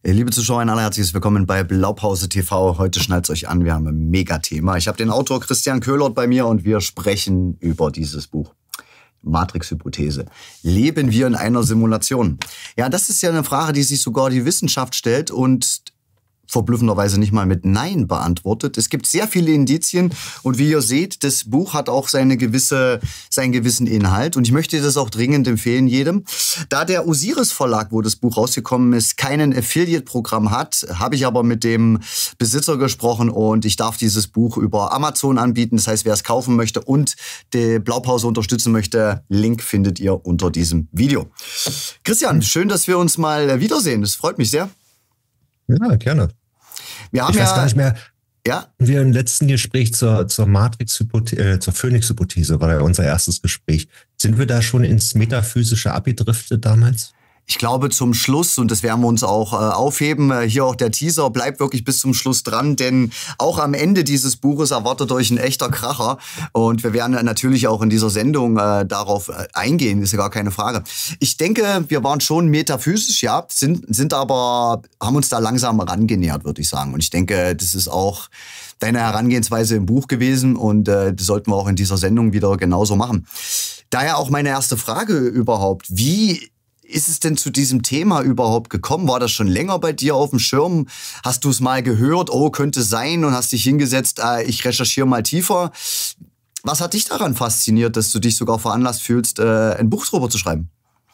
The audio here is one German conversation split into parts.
Liebe Zuschauer, ein allerherzliches Willkommen bei Blaupause TV. Heute schnallt es euch an, wir haben ein Mega-Thema. Ich habe den Autor Christian Köhlert bei mir und wir sprechen über dieses Buch. Matrix-Hypothese. Leben wir in einer Simulation? Ja, das ist ja eine Frage, die sich sogar die Wissenschaft stellt und verblüffenderweise nicht mal mit Nein beantwortet. Es gibt sehr viele Indizien und wie ihr seht, das Buch hat auch seinen gewissen Inhalt und ich möchte das auch dringend empfehlen jedem. Da der Osiris Verlag, wo das Buch rausgekommen ist, kein Affiliate-Programm hat, habe ich aber mit dem Besitzer gesprochen und ich darf dieses Buch über Amazon anbieten. Das heißt, wer es kaufen möchte und die Blaupause unterstützen möchte, Link findet ihr unter diesem Video. Christian, schön, dass wir uns mal wiedersehen. Das freut mich sehr. Ja, gerne. Wir haben ich weiß gar nicht mehr, ja? Wir im letzten Gespräch zur Matrix-Hypothese, zur Phoenix-Hypothese war ja unser erstes Gespräch. Sind wir da schon ins Metaphysische abgedriftet damals? Ich glaube zum Schluss, und das werden wir uns auch aufheben, hier auch der Teaser, bleibt wirklich bis zum Schluss dran, denn auch am Ende dieses Buches erwartet euch ein echter Kracher und wir werden natürlich auch in dieser Sendung darauf eingehen, ist ja gar keine Frage. Ich denke, wir waren schon metaphysisch, ja, sind aber, haben uns da langsam rangenähert, würde ich sagen, und ich denke, das ist auch deine Herangehensweise im Buch gewesen und das sollten wir auch in dieser Sendung wieder genauso machen. Daher auch meine erste Frage überhaupt, wie ist es denn zu diesem Thema überhaupt gekommen? War das schon länger bei dir auf dem Schirm? Hast du es mal gehört? Oh, könnte sein und hast dich hingesetzt, ich recherchiere mal tiefer. Was hat dich daran fasziniert, dass du dich sogar veranlasst fühlst, ein Buch drüber zu schreiben?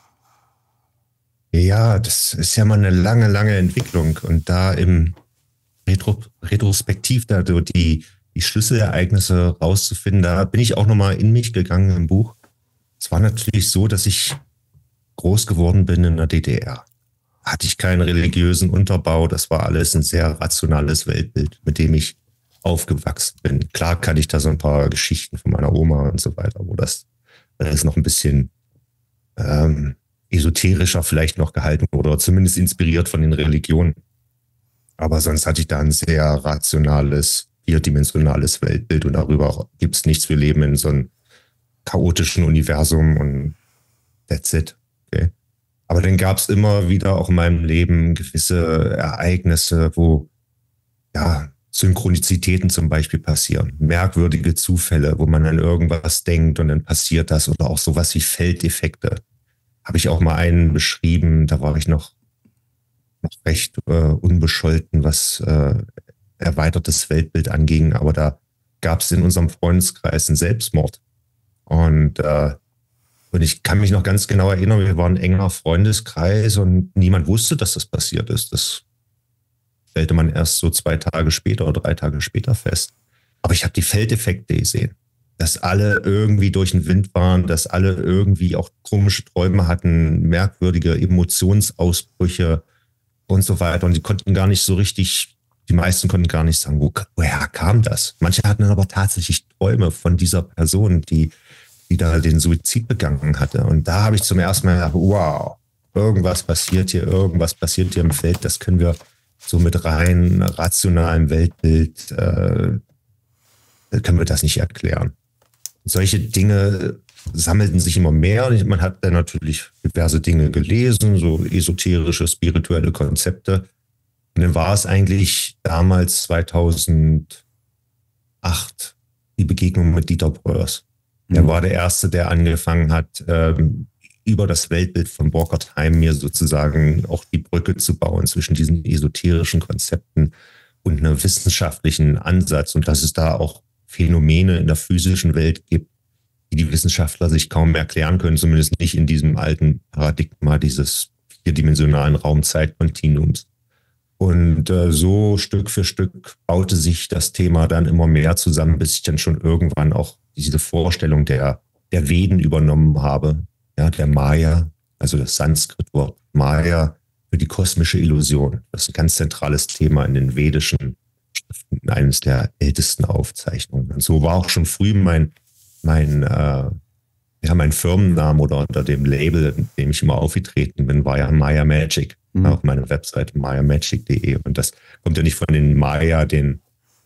Ja, das ist ja mal eine lange Entwicklung und da im Retrospektiv da die Schlüsselereignisse rauszufinden, da bin ich auch nochmal in mich gegangen im Buch. Es war natürlich so, dass ich groß geworden bin in der DDR. Hatte ich keinen religiösen Unterbau, das war alles ein sehr rationales Weltbild, mit dem ich aufgewachsen bin. Klar kann ich da so ein paar Geschichten von meiner Oma und so weiter, wo das ist noch ein bisschen esoterischer vielleicht noch gehalten oder zumindest inspiriert von den Religionen. Aber sonst hatte ich da ein sehr rationales, vierdimensionales Weltbild und darüber gibt es nichts. Wir leben in so einem chaotischen Universum und that's it. Okay. Aber dann gab es immer wieder auch in meinem Leben gewisse Ereignisse, wo ja Synchronizitäten zum Beispiel passieren, merkwürdige Zufälle, wo man an irgendwas denkt und dann passiert das oder auch sowas wie Feldeffekte. Habe ich auch mal einen beschrieben, da war ich noch recht unbescholten, was erweitertes Weltbild anging, aber da gab es in unserem Freundeskreis einen Selbstmord und ich kann mich noch ganz genau erinnern, wir waren ein enger Freundeskreis und niemand wusste, dass das passiert ist. Das stellte man erst so 2 Tage später oder 3 Tage später fest. Aber ich habe die Feldeffekte gesehen, dass alle irgendwie durch den Wind waren, dass alle irgendwie auch komische Träume hatten, merkwürdige Emotionsausbrüche und so weiter. Und die konnten gar nicht so richtig, die meisten konnten gar nicht sagen, woher kam das? Manche hatten dann aber tatsächlich Träume von dieser Person, die da den Suizid begangen hatte. Und da habe ich zum ersten Mal gedacht, wow, irgendwas passiert hier im Feld, das können wir so mit rein rationalem Weltbild, können wir das nicht erklären. Solche Dinge sammelten sich immer mehr. Man hat dann natürlich diverse Dinge gelesen, so esoterische, spirituelle Konzepte. Und dann war es eigentlich damals 2008 die Begegnung mit Dieter Breuers. Er war der Erste, der angefangen hat, über das Weltbild von Borkertheim mir sozusagen auch die Brücke zu bauen zwischen diesen esoterischen Konzepten und einem wissenschaftlichen Ansatz und dass es da auch Phänomene in der physischen Welt gibt, die Wissenschaftler sich kaum mehr erklären können, zumindest nicht in diesem alten Paradigma dieses vierdimensionalen Raum-Zeit-Kontinuums. Und so Stück für Stück baute sich das Thema dann immer mehr zusammen, bis ich dann schon irgendwann auch diese Vorstellung der Veden übernommen habe, ja, der Maya, also das Sanskrit-Wort Maya für die kosmische Illusion. Das ist ein ganz zentrales Thema in den vedischen Schriften, eines der ältesten Aufzeichnungen. Und so war auch schon früh mein Firmennamen oder unter dem Label, in dem ich immer aufgetreten bin, war ja Maya Magic. Auf meiner Webseite mayamagic.de. Und das kommt ja nicht von den Maya, den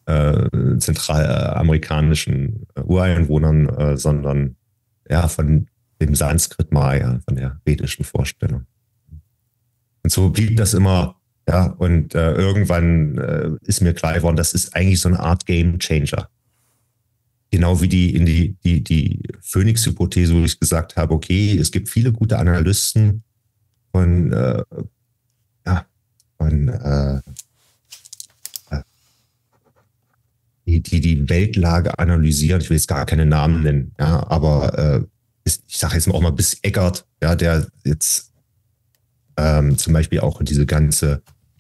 zentralamerikanischen Ureinwohnern, sondern ja von dem Sanskrit Maya, von der vedischen Vorstellung. Und so blieb das immer Ja, und irgendwann ist mir klar geworden, das ist eigentlich so eine Art Game Changer. Genau wie die Phoenix-Hypothese, wo ich gesagt habe, okay, es gibt viele gute Analysten von, die Weltlage analysieren. Ich will jetzt gar keine Namen nennen, ja, aber ich sage jetzt auch mal bis Eckert, ja, der jetzt zum Beispiel auch in diese ganze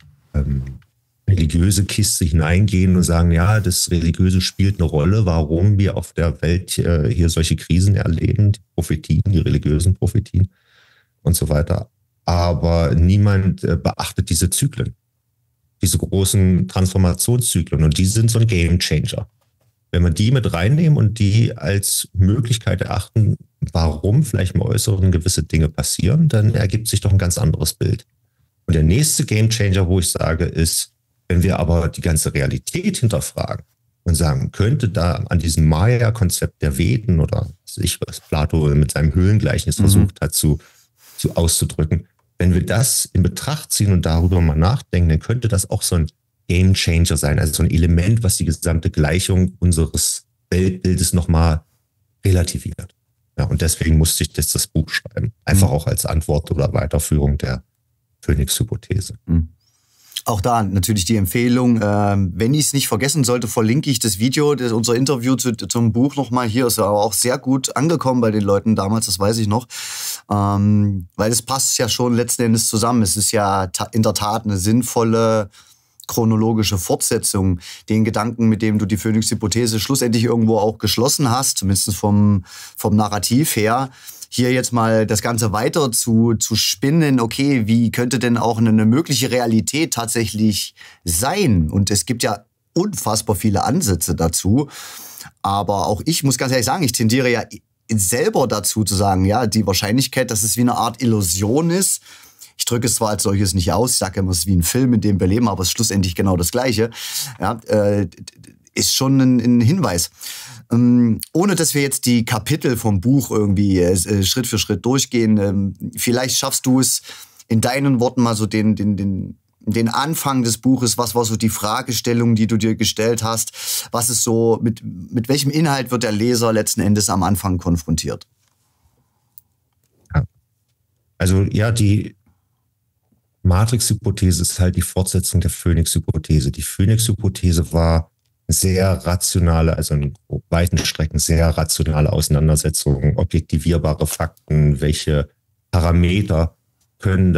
religiöse Kiste hineingehen und sagen, ja, das Religiöse spielt eine Rolle, warum wir auf der Welt hier solche Krisen erleben, die Prophetien, die religiösen Prophetien und so weiter. Aber niemand beachtet diese Zyklen, diese großen Transformationszyklen, und die sind so ein Game Changer. Wenn wir die mit reinnehmen und die als Möglichkeit erachten, warum vielleicht im Äußeren gewisse Dinge passieren, dann ergibt sich doch ein ganz anderes Bild. Und der nächste Game Changer, wo ich sage, ist, wenn wir aber die ganze Realität hinterfragen und sagen, könnte da an diesem Maya-Konzept der Veden oder was Plato mit seinem Höhlengleichnis versucht hat zu auszudrücken, wenn wir das in Betracht ziehen und darüber mal nachdenken, dann könnte das auch so ein Game Changer sein, also so ein Element, was die gesamte Gleichung unseres Weltbildes nochmal relativiert. Ja, und deswegen musste ich das Buch schreiben. Einfach auch als Antwort oder Weiterführung der Phoenix-Hypothese. Auch da natürlich die Empfehlung, wenn ich es nicht vergessen sollte, verlinke ich das Video, unser Interview zum Buch nochmal hier. Ist aber auch sehr gut angekommen bei den Leuten damals, das weiß ich noch. Weil es passt ja schon letzten Endes zusammen. Es ist ja in der Tat eine sinnvolle chronologische Fortsetzung, den Gedanken, mit dem du die Phoenix-Hypothese schlussendlich irgendwo auch geschlossen hast, zumindest vom Narrativ her. Hier jetzt mal das Ganze weiter zu spinnen, okay, wie könnte denn auch eine mögliche Realität tatsächlich sein? Und es gibt ja unfassbar viele Ansätze dazu. Aber auch ich muss ganz ehrlich sagen, ich tendiere ja selber dazu zu sagen, ja, die Wahrscheinlichkeit, dass es wie eine Art Illusion ist. Ich drücke es zwar als solches nicht aus, ich sage immer, es ist wie ein Film, in dem wir leben, aber es ist schlussendlich genau das Gleiche. Ja, ist schon ein Hinweis. Ohne dass wir jetzt die Kapitel vom Buch irgendwie Schritt für Schritt durchgehen, vielleicht schaffst du es in deinen Worten mal so den Anfang des Buches, was war so die Fragestellung, die du dir gestellt hast, was ist so, mit welchem Inhalt wird der Leser letzten Endes am Anfang konfrontiert? Ja. Also ja, die Matrix-Hypothese ist halt die Fortsetzung der Phoenix-Hypothese. Die Phoenix-Hypothese war sehr rationale, also in weiten Strecken sehr rationale Auseinandersetzungen, objektivierbare Fakten, welche Parameter können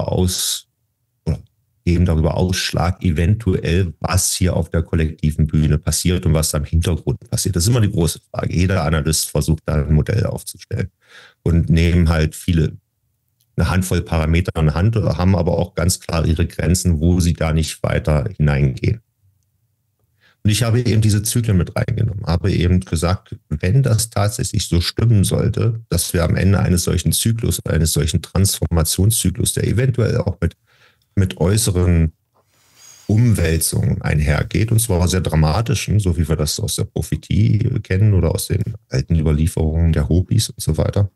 geben darüber Ausschlag, eventuell, was hier auf der kollektiven Bühne passiert und was da im Hintergrund passiert. Das ist immer die große Frage. Jeder Analyst versucht da ein Modell aufzustellen und nehmen halt eine Handvoll Parameter an Hand, haben aber auch ganz klar ihre Grenzen, wo sie da nicht weiter hineingehen. Und ich habe eben diese Zyklen mit reingenommen, habe eben gesagt, wenn das tatsächlich so stimmen sollte, dass wir am Ende eines solchen Zyklus, eines solchen Transformationszyklus, der eventuell auch mit äußeren Umwälzungen einhergeht, und zwar sehr dramatischen, so wie wir das aus der Prophetie kennen oder aus den alten Überlieferungen der Hopis und so weiter,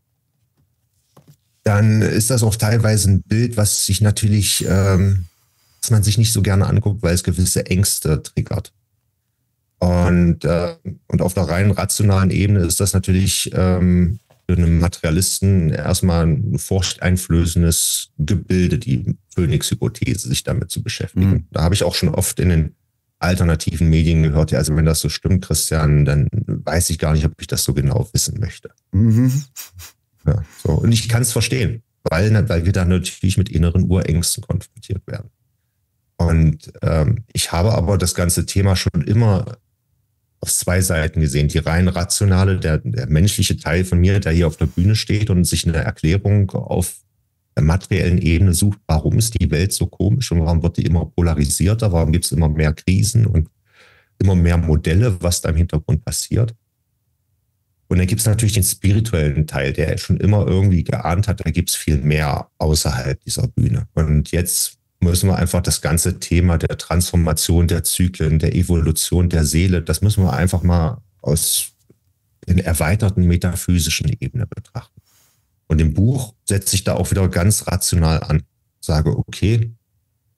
dann ist das auch teilweise ein Bild, was sich natürlich, was man sich nicht so gerne anguckt, weil es gewisse Ängste triggert. Und auf der rein rationalen Ebene ist das natürlich für einen Materialisten erstmal ein furchteinflößendes Gebilde, die Phoenix-Hypothese, sich damit zu beschäftigen. Da habe ich auch schon oft in den alternativen Medien gehört, ja, also wenn das so stimmt, Christian, dann weiß ich gar nicht, ob ich das so genau wissen möchte. Ja, so. Und ich kann es verstehen, weil wir da natürlich mit inneren Urängsten konfrontiert werden. Und ich habe aber das ganze Thema schon immer auf zwei Seiten gesehen. Die rein rationale, der menschliche Teil von mir, der hier auf der Bühne steht und sich eine Erklärung auf der materiellen Ebene sucht, warum ist die Welt so komisch und warum wird die immer polarisierter, warum gibt es immer mehr Krisen und immer mehr Modelle, was da im Hintergrund passiert. Und dann gibt es natürlich den spirituellen Teil, der schon immer irgendwie geahnt hat, da gibt es viel mehr außerhalb dieser Bühne. Und jetzt müssen wir einfach das ganze Thema der Transformation der Zyklen, der Evolution der Seele, das müssen wir einfach mal aus einer erweiterten metaphysischen Ebene betrachten. Und im Buch setze ich da auch wieder ganz rational an. Sage, okay,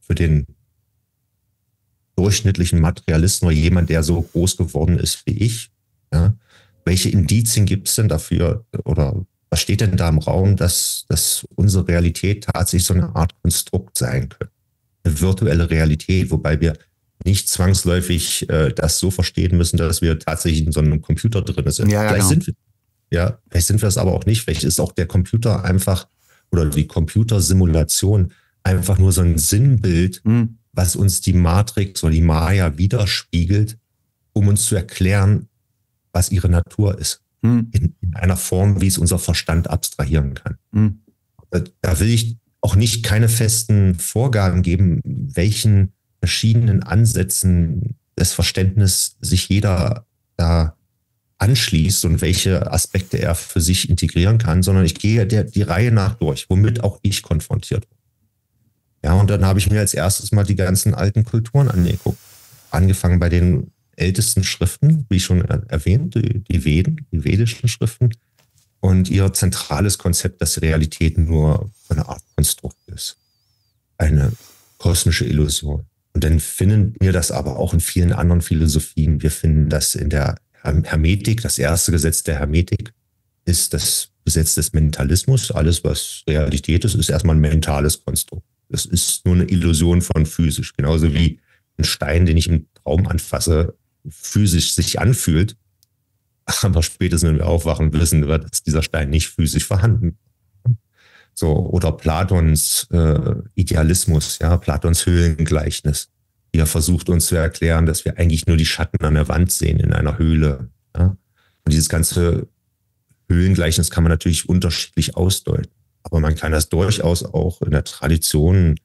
für den durchschnittlichen Materialisten oder jemand, der so groß geworden ist wie ich, ja, welche Indizien gibt es denn dafür oder was steht denn da im Raum, dass unsere Realität tatsächlich so eine Art Konstrukt sein könnte? Eine virtuelle Realität, wobei wir nicht zwangsläufig das so verstehen müssen, dass wir tatsächlich in so einem Computer drin sind. Ja, Vielleicht genau. vielleicht sind wir es aber auch nicht. Vielleicht ist auch der Computer einfach oder die Computersimulation einfach nur so ein Sinnbild, was uns die Matrix oder die Maya widerspiegelt, um uns zu erklären, was ihre Natur ist. In einer Form, wie es unser Verstand abstrahieren kann. Da will ich auch nicht keine festen Vorgaben geben, welchen verschiedenen Ansätzen des Verständnisses sich jeder da anschließt und welche Aspekte er für sich integrieren kann, sondern ich gehe die Reihe nach durch, womit auch ich konfrontiert bin. Ja, und dann habe ich mir als erstes mal die ganzen alten Kulturen angeguckt. Angefangen bei den ältesten Schriften, wie schon erwähnt, die Veden, die vedischen Schriften und ihr zentrales Konzept, dass Realität nur eine Art Konstrukt ist. Eine kosmische Illusion. Und dann finden wir das aber auch in vielen anderen Philosophien. Wir finden das in der Hermetik. Das erste Gesetz der Hermetik ist das Gesetz des Mentalismus. Alles, was Realität ist, ist erstmal ein mentales Konstrukt. Das ist nur eine Illusion von physisch. Genauso wie ein Stein, den ich im Traum anfasse, physisch sich anfühlt. Aber spätestens, wenn wir aufwachen, wissen wir, dass dieser Stein nicht physisch vorhanden ist. So, oder Platons Idealismus, ja, Platons Höhlengleichnis. Wie er versucht uns zu erklären, dass wir eigentlich nur die Schatten an der Wand sehen in einer Höhle. Ja? Und dieses ganze Höhlengleichnis kann man natürlich unterschiedlich ausdeuten. Aber man kann das durchaus auch in der Tradition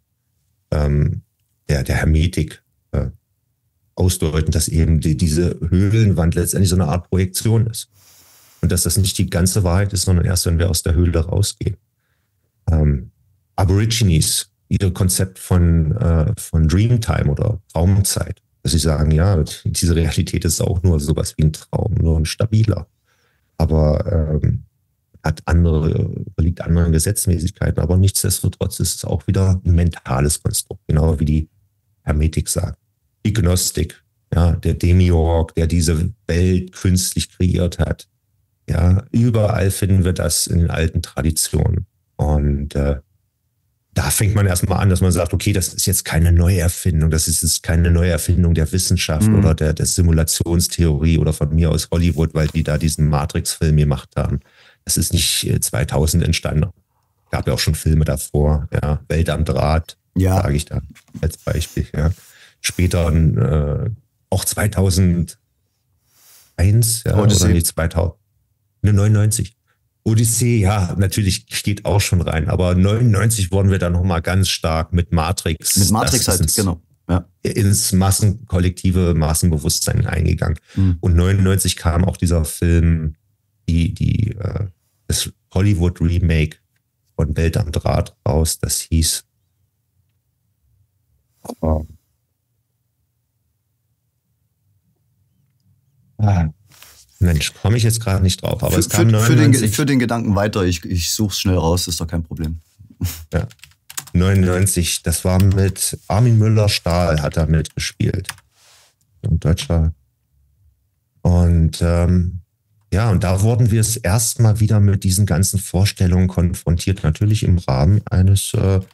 der Hermetik ausdeuten, dass eben diese Höhlenwand letztendlich so eine Art Projektion ist. Und dass das nicht die ganze Wahrheit ist, sondern erst, wenn wir aus der Höhle rausgehen. Aborigines, ihr Konzept von Dreamtime oder Traumzeit, dass sie sagen, ja, diese Realität ist auch nur sowas wie ein Traum, nur ein stabiler. Aber liegt anderen Gesetzmäßigkeiten, aber nichtsdestotrotz ist es auch wieder ein mentales Konstrukt, genau wie die Hermetik sagt. Die Gnostik, ja, der Demiurg, der diese Welt künstlich kreiert hat. Ja, überall finden wir das in den alten Traditionen. Und da fängt man erstmal an, dass man sagt, okay, das ist jetzt keine Neuerfindung, das ist jetzt keine Neuerfindung der Wissenschaft oder der Simulationstheorie oder von mir aus Hollywood, weil die da diesen Matrix-Film gemacht haben. Das ist nicht 2000 entstanden. Gab ja auch schon Filme davor, ja, Welt am Draht, sage ich da als Beispiel, ja. Später auch 2001, ja, oder nicht 2000, 99. Odyssee, ja, natürlich steht auch schon rein, aber 99 wurden wir dann nochmal ganz stark mit Matrix. Mit Matrix halt, genau. Ja. Ins kollektive Massenbewusstsein eingegangen. Und 99 kam auch dieser Film, das Hollywood-Remake von Welt am Draht raus, das hieß Mensch, komme ich jetzt gerade nicht drauf. Aber es kam 99. Für den Gedanken weiter, ich suche es schnell raus, ist doch kein Problem. Ja, 99, das war mit Armin Müller-Stahl, hat er mitgespielt. Ein Deutscher. Und und da wurden wir es erstmal wieder mit diesen ganzen Vorstellungen konfrontiert, natürlich im Rahmen eines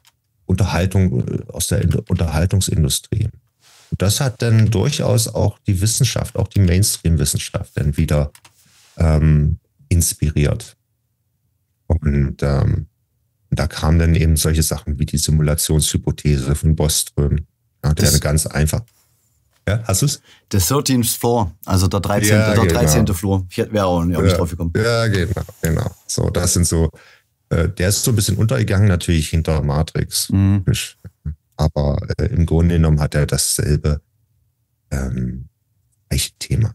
aus der Unterhaltungsindustrie. Und das hat dann durchaus auch die Wissenschaft, auch die Mainstream-Wissenschaft dann wieder inspiriert. Und da kamen dann eben solche Sachen wie die Simulationshypothese von Boström. Ja, der eine ganz einfach. Ja, hast du es? The 13th Floor, also der 13. Flur. Ich wäre auch nicht drauf gekommen. Ja, genau. So, das sind so, der ist so ein bisschen untergegangen, natürlich hinter Matrix. Aber im Grunde genommen hat er dasselbe gleiche Thema.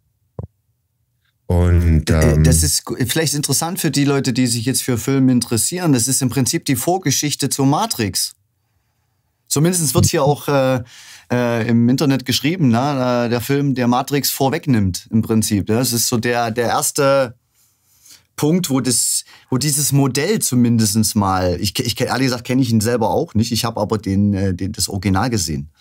Und das ist vielleicht interessant für die Leute, die sich jetzt für Filme interessieren. Das ist im Prinzip die Vorgeschichte zur Matrix. Zumindest wird hier auch im Internet geschrieben, der Film, der Matrix vorwegnimmt im Prinzip. Das ist so der erste Punkt, wo dieses Modell zumindest mal, ehrlich gesagt kenne ich ihn selber auch nicht, ich habe aber das Original gesehen.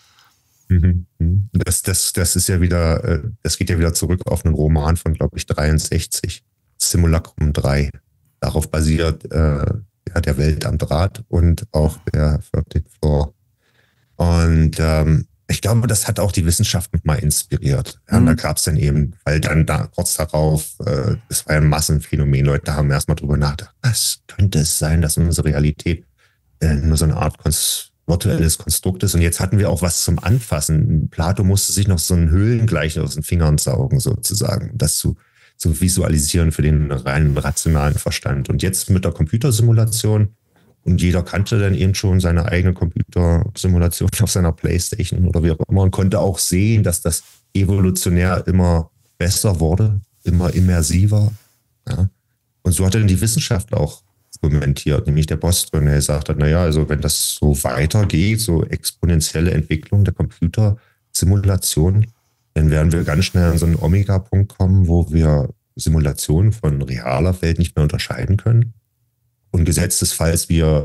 Das ist ja wieder, das geht ja wieder zurück auf einen Roman von, glaube ich, 63, Simulacrum 3. Darauf basiert der Welt am Draht und auch der 13th Floor. Und ich glaube, das hat auch die Wissenschaft mal inspiriert. Ja, da gab es dann eben, weil dann kurz darauf, das war ja ein Massenphänomen, Leute haben erstmal drüber nachgedacht, was könnte es sein, dass unsere Realität nur so eine Art virtuelles Konstrukt ist. Und jetzt hatten wir auch was zum Anfassen. Plato musste sich noch so einen Höhlengleich aus den Fingern saugen, sozusagen, das zu visualisieren für den reinen rationalen Verstand. Und jetzt mit der Computersimulation, und jeder kannte dann eben schon seine eigene Computersimulation auf seiner Playstation oder wie auch immer und konnte auch sehen, dass das evolutionär immer besser wurde, immer immersiver. Ja. Und so hat dann die Wissenschaft auch argumentiert, nämlich der Bostrom, der gesagt hat, naja, also wenn das so weitergeht, so exponentielle Entwicklung der Computersimulation, dann werden wir ganz schnell an so einen Omega-Punkt kommen, wo wir Simulationen von realer Welt nicht mehr unterscheiden können. Und gesetzesfalls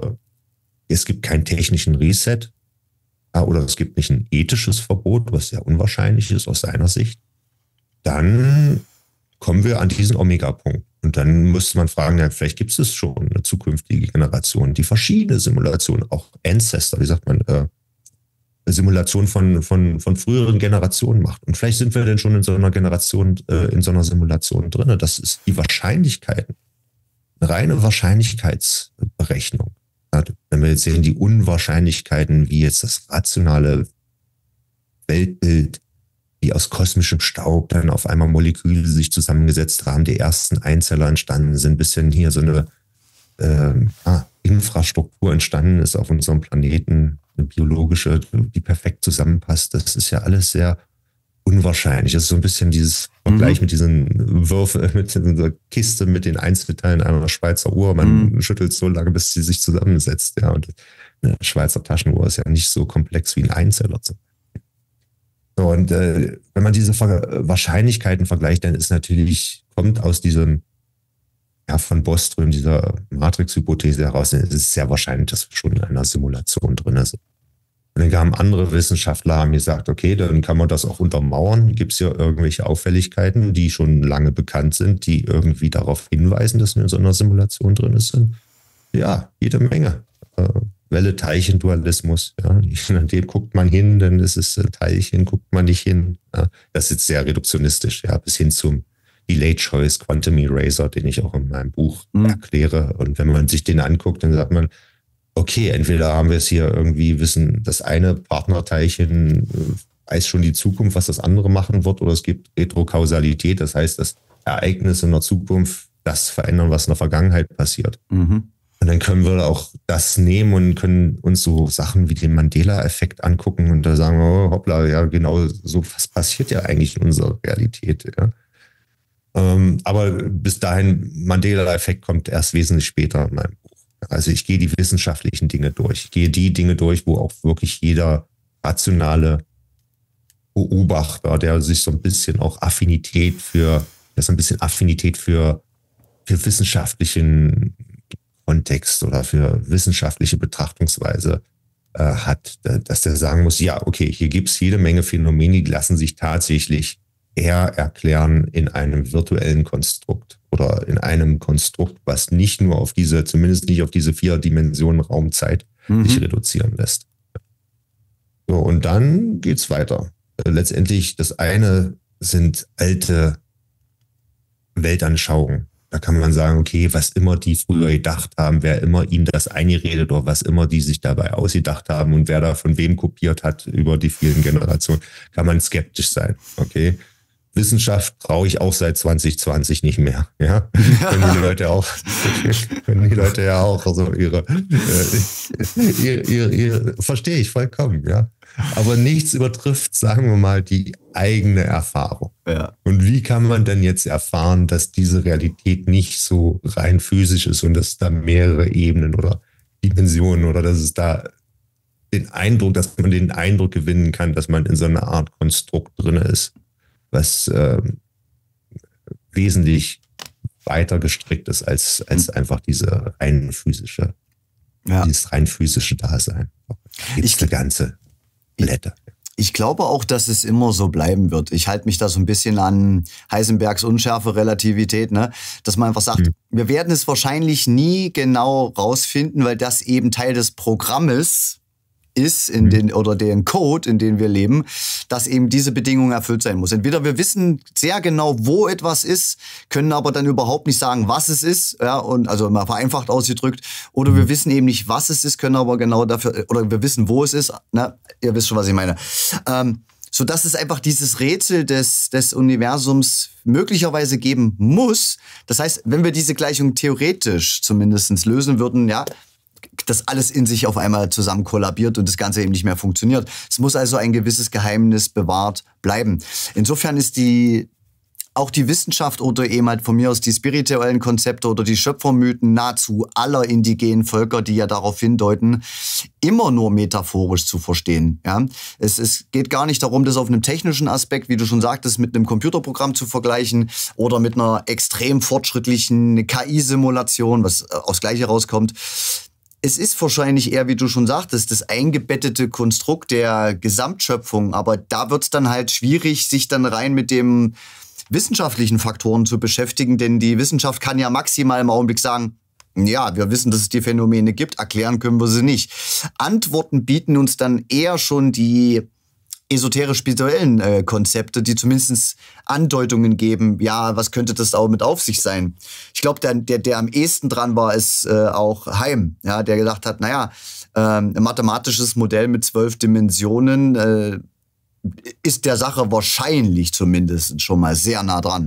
es gibt keinen technischen Reset oder es gibt nicht ein ethisches Verbot, was sehr unwahrscheinlich ist aus seiner Sicht, dann kommen wir an diesen Omega-Punkt. Und dann müsste man fragen, ja, vielleicht gibt es schon eine zukünftige Generation, die verschiedene Simulationen, auch Ancestor, wie sagt man, Simulation von früheren Generationen macht. Und vielleicht sind wir denn schon in so einer Generation, in so einer Simulation drin. Das ist die Wahrscheinlichkeiten. Eine reine Wahrscheinlichkeitsberechnung. Wenn wir jetzt sehen, die Unwahrscheinlichkeiten, wie jetzt das rationale Weltbild, wie aus kosmischem Staub dann auf einmal Moleküle sich zusammengesetzt haben, die ersten Einzeller entstanden sind, bis hin hier so eine Infrastruktur entstanden ist auf unserem Planeten, eine biologische, die perfekt zusammenpasst. Das ist ja alles sehr unwahrscheinlich. Das ist so ein bisschen dieses Vergleich mit diesen Würfeln, mit dieser Kiste mit den Einzelteilen einer Schweizer Uhr. Man schüttelt so lange, bis sie sich zusammensetzt. Ja, und eine Schweizer Taschenuhr ist ja nicht so komplex wie ein Einzeller. So, und wenn man diese Wahrscheinlichkeiten vergleicht, dann ist natürlich, kommt aus diesem von Bostrom, dieser Matrix-Hypothese heraus, es ist sehr wahrscheinlich, dass wir schon in einer Simulation drin sind. Und dann kamen andere Wissenschaftler, haben gesagt, okay, dann kann man das auch untermauern. Gibt es ja irgendwelche Auffälligkeiten, die schon lange bekannt sind, die irgendwie darauf hinweisen, dass wir in so einer Simulation drin sind? Ja, jede Menge. Welle-Teilchen-Dualismus. Ja. An dem guckt man hin, dann ist es ein Teilchen, guckt man nicht hin. Ja. Das ist jetzt sehr reduktionistisch, ja, bis hin zum Delayed Choice Quantum Eraser, den ich auch in meinem Buch erkläre. Und wenn man sich den anguckt, dann sagt man, okay, entweder haben wir es hier irgendwie wissen, das eine Partnerteilchen weiß schon die Zukunft, was das andere machen wird, oder es gibt Retrokausalität, das heißt, dass Ereignisse in der Zukunft das verändern, was in der Vergangenheit passiert. Und dann können wir auch das nehmen und können uns so Sachen wie den Mandela-Effekt angucken und da sagen wir, oh, hoppla, ja genau, so was passiert ja eigentlich in unserer Realität. Ja. Aber bis dahin, Mandela-Effekt kommt erst wesentlich später in meinem Buch. Also ich gehe die wissenschaftlichen Dinge durch. Ich gehe die Dinge durch, wo auch wirklich jeder rationale Beobachter, der sich so ein bisschen auch Affinität für wissenschaftlichen Kontext oder für wissenschaftliche Betrachtungsweise hat, dass der sagen muss, ja, okay, hier gibt es jede Menge Phänomene, die lassen sich tatsächlich eher erklären in einem virtuellen Konstrukt oder in einem Konstrukt, was nicht nur auf zumindest nicht auf diese 4 Dimensionen Raumzeit sich reduzieren lässt. So, und dann geht's weiter. Letztendlich, das eine sind alte Weltanschauungen. Da kann man sagen, okay, was immer die früher gedacht haben, wer immer ihnen das eingeredet oder was immer die sich dabei ausgedacht haben und wer da von wem kopiert hat über die vielen Generationen, kann man skeptisch sein, okay? Wissenschaft brauche ich auch seit 2020 nicht mehr. Ja, können die Leute ja auch so ihre verstehe ich vollkommen, ja. Aber nichts übertrifft, sagen wir mal, die eigene Erfahrung. Ja. Und wie kann man denn jetzt erfahren, dass diese Realität nicht so rein physisch ist und dass es da mehrere Ebenen oder Dimensionen oder dass es da dass man den Eindruck gewinnen kann, dass man in so einer Art Konstrukt drin ist, was wesentlich weiter gestrickt ist als einfach dieses rein physische Dasein. Da gibt es eine ganze Blätter. Ich glaube auch, dass es immer so bleiben wird. Ich halte mich da so ein bisschen an Heisenbergs Unschärfe-Relativität, ne? Dass man einfach sagt, wir werden es wahrscheinlich nie genau rausfinden, weil das eben Teil des Programmes ist, oder den Code, in dem wir leben, dass eben diese Bedingung erfüllt sein muss. Entweder wir wissen sehr genau, wo etwas ist, können aber dann überhaupt nicht sagen, was es ist, ja, und also mal vereinfacht ausgedrückt, oder wir wissen eben nicht, was es ist, können aber genau dafür, oder wir wissen, wo es ist, ne? Ihr wisst schon, was ich meine. So dass es einfach dieses Rätsel des Universums möglicherweise geben muss. Das heißt, wenn wir diese Gleichung theoretisch zumindest lösen würden, ja, dass alles in sich auf einmal zusammen kollabiert und das Ganze eben nicht mehr funktioniert. Es muss also ein gewisses Geheimnis bewahrt bleiben. Insofern ist auch die Wissenschaft oder eben halt von mir aus die spirituellen Konzepte oder die Schöpfermythen nahezu aller indigenen Völker, die ja darauf hindeuten, immer nur metaphorisch zu verstehen. Ja? Es geht gar nicht darum, das auf einem technischen Aspekt, wie du schon sagtest, mit einem Computerprogramm zu vergleichen oder mit einer extrem fortschrittlichen KI-Simulation, was aufs Gleiche rauskommt. Es ist wahrscheinlich eher, wie du schon sagtest, das eingebettete Konstrukt der Gesamtschöpfung. Aber da wird es dann halt schwierig, sich dann rein mit dem wissenschaftlichen Faktoren zu beschäftigen. Denn die Wissenschaft kann ja maximal im Augenblick sagen, ja, wir wissen, dass es die Phänomene gibt, erklären können wir sie nicht. Antworten bieten uns dann eher schon die esoterisch-spirituellen Konzepte, die zumindest Andeutungen geben, ja, was könnte das auch mit auf sich sein? Ich glaube, der am ehesten dran war, ist auch Heim, ja, der gesagt hat, naja, ein mathematisches Modell mit 12 Dimensionen ist der Sache wahrscheinlich zumindest schon mal sehr nah dran.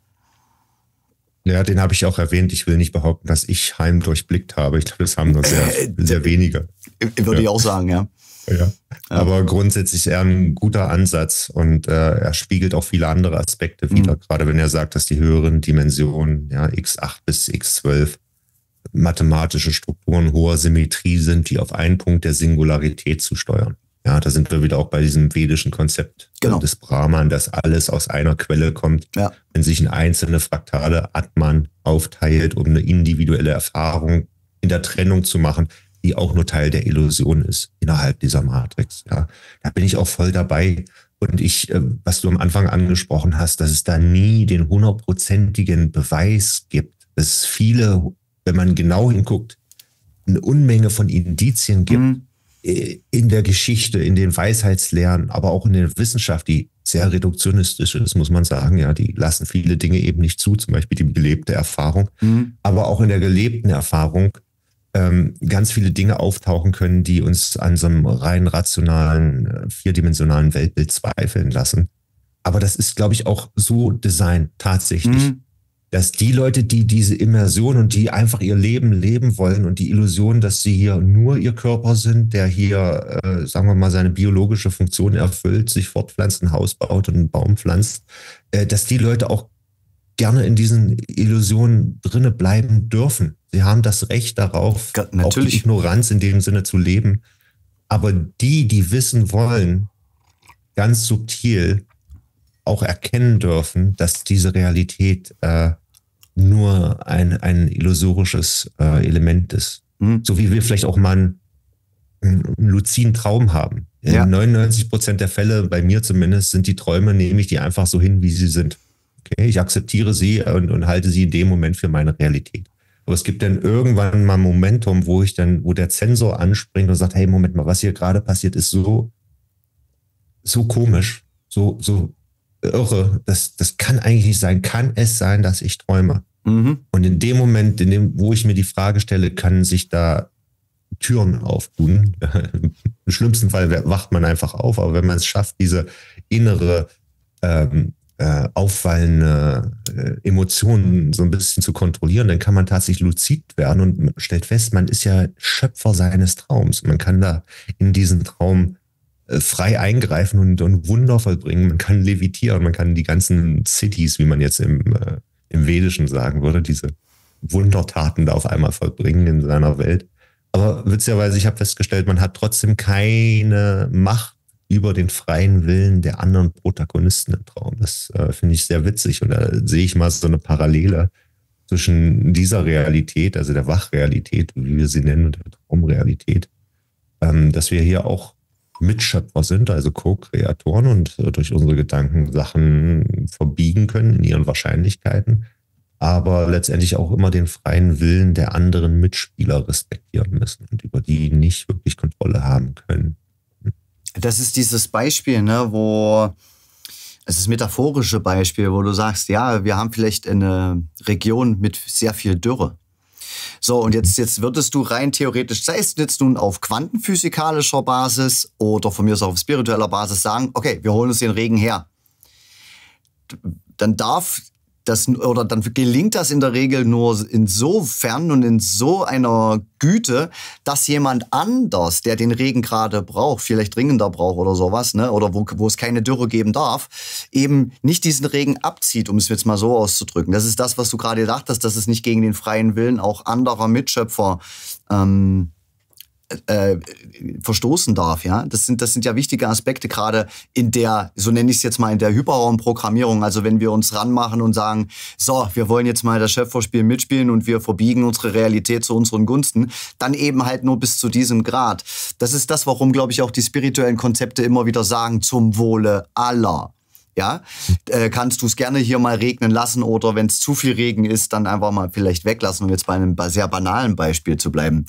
Ja. Ja, den habe ich auch erwähnt. Ich will nicht behaupten, dass ich Heim durchblickt habe. Ich glaube, das haben nur sehr wenige. Würde ich auch sagen, ja. Ja, aber grundsätzlich eher ein guter Ansatz und er spiegelt auch viele andere Aspekte wider, gerade wenn er sagt, dass die höheren Dimensionen, ja, x8 bis x12, mathematische Strukturen hoher Symmetrie sind, die auf einen Punkt der Singularität zu steuern. Ja, da sind wir wieder auch bei diesem vedischen Konzept des Brahman, dass alles aus einer Quelle kommt. Ja. Wenn sich in einzelne fraktale Atman aufteilt, um eine individuelle Erfahrung in der Trennung zu machen, die auch nur Teil der Illusion ist innerhalb dieser Matrix. Ja, da bin ich auch voll dabei. Und was du am Anfang angesprochen hast, dass es da nie den 100%igen Beweis gibt, dass es viele, wenn man genau hinguckt, eine Unmenge von Indizien gibt in der Geschichte, in den Weisheitslehren, aber auch in der Wissenschaft, die sehr reduktionistisch ist, muss man sagen. Ja, die lassen viele Dinge eben nicht zu, zum Beispiel die gelebte Erfahrung. Aber auch in der gelebten Erfahrung ganz viele Dinge auftauchen können, die uns an so einem rein rationalen, vierdimensionalen Weltbild zweifeln lassen. Aber das ist, glaube ich, auch so designt tatsächlich, dass die Leute, die diese Immersion und die einfach ihr Leben leben wollen und die Illusion, dass sie hier nur ihr Körper sind, der hier, sagen wir mal, seine biologische Funktion erfüllt, sich fortpflanzt, ein Haus baut und einen Baum pflanzt, dass die Leute auch gerne in diesen Illusionen drinne bleiben dürfen. Sie haben das Recht darauf, auch die Ignoranz in dem Sinne zu leben. Aber die wissen wollen, ganz subtil auch erkennen dürfen, dass diese Realität nur ein illusorisches Element ist. So wie wir vielleicht auch mal einen luziden Traum haben. In 99% der Fälle, bei mir zumindest, sind die Träume, nehme ich die einfach so hin, wie sie sind. Okay, ich akzeptiere sie und halte sie in dem Moment für meine Realität. Aber es gibt dann irgendwann mal ein Momentum, wo der Zensor anspringt und sagt, hey, Moment mal, was hier gerade passiert, ist so komisch, so irre. Das kann eigentlich nicht sein. Kann es sein, dass ich träume? Und in dem Moment, wo ich mir die Frage stelle, können sich da Türen auftun. Im schlimmsten Fall wacht man einfach auf, aber wenn man es schafft, diese innere auffallende Emotionen so ein bisschen zu kontrollieren, dann kann man tatsächlich luzid werden und stellt fest, man ist ja Schöpfer seines Traums. Man kann da in diesen Traum frei eingreifen und Wunder vollbringen. Man kann levitieren, man kann die ganzen Cities, wie man jetzt im Vedischen sagen würde, diese Wundertaten da auf einmal vollbringen in seiner Welt. Aber witzigerweise, ich habe festgestellt, man hat trotzdem keine Macht über den freien Willen der anderen Protagonisten im Traum. Das finde ich sehr witzig und da sehe ich mal so eine Parallele zwischen dieser Realität, also der Wachrealität, wie wir sie nennen, und der Traumrealität, dass wir hier auch Mitschöpfer sind, also Co-Kreatoren und durch unsere Gedanken Sachen verbiegen können in ihren Wahrscheinlichkeiten, aber letztendlich auch immer den freien Willen der anderen Mitspieler respektieren müssen und über die nicht wirklich Kontrolle haben können. Das ist dieses Beispiel, ne, es ist das metaphorische Beispiel, wo du sagst, ja, wir haben vielleicht eine Region mit sehr viel Dürre. So, und jetzt würdest du rein theoretisch, sei es jetzt nun auf quantenphysikalischer Basis oder von mir aus auch auf spiritueller Basis sagen, okay, wir holen uns den Regen her. Dann dann gelingt das in der Regel nur insofern und in so einer Güte, dass jemand anders, der den Regen gerade braucht, vielleicht dringender braucht oder sowas, ne, oder wo es keine Dürre geben darf, eben nicht diesen Regen abzieht, um es jetzt mal so auszudrücken. Das ist das, was du gerade gedacht hast, dass es nicht gegen den freien Willen auch anderer Mitschöpfer verstoßen darf, ja. Das sind ja wichtige Aspekte, gerade in der, so nenne ich es jetzt mal, in der Hyperraumprogrammierung. Also wenn wir uns ranmachen und sagen, so, wir wollen jetzt mal das Schöpferspiel mitspielen und wir verbiegen unsere Realität zu unseren Gunsten, dann eben halt nur bis zu diesem Grad. Das ist das, warum, glaube ich, auch die spirituellen Konzepte immer wieder sagen, zum Wohle aller. Ja, kannst du es gerne hier mal regnen lassen oder wenn es zu viel Regen ist, dann einfach mal vielleicht weglassen, um jetzt bei einem sehr banalen Beispiel zu bleiben.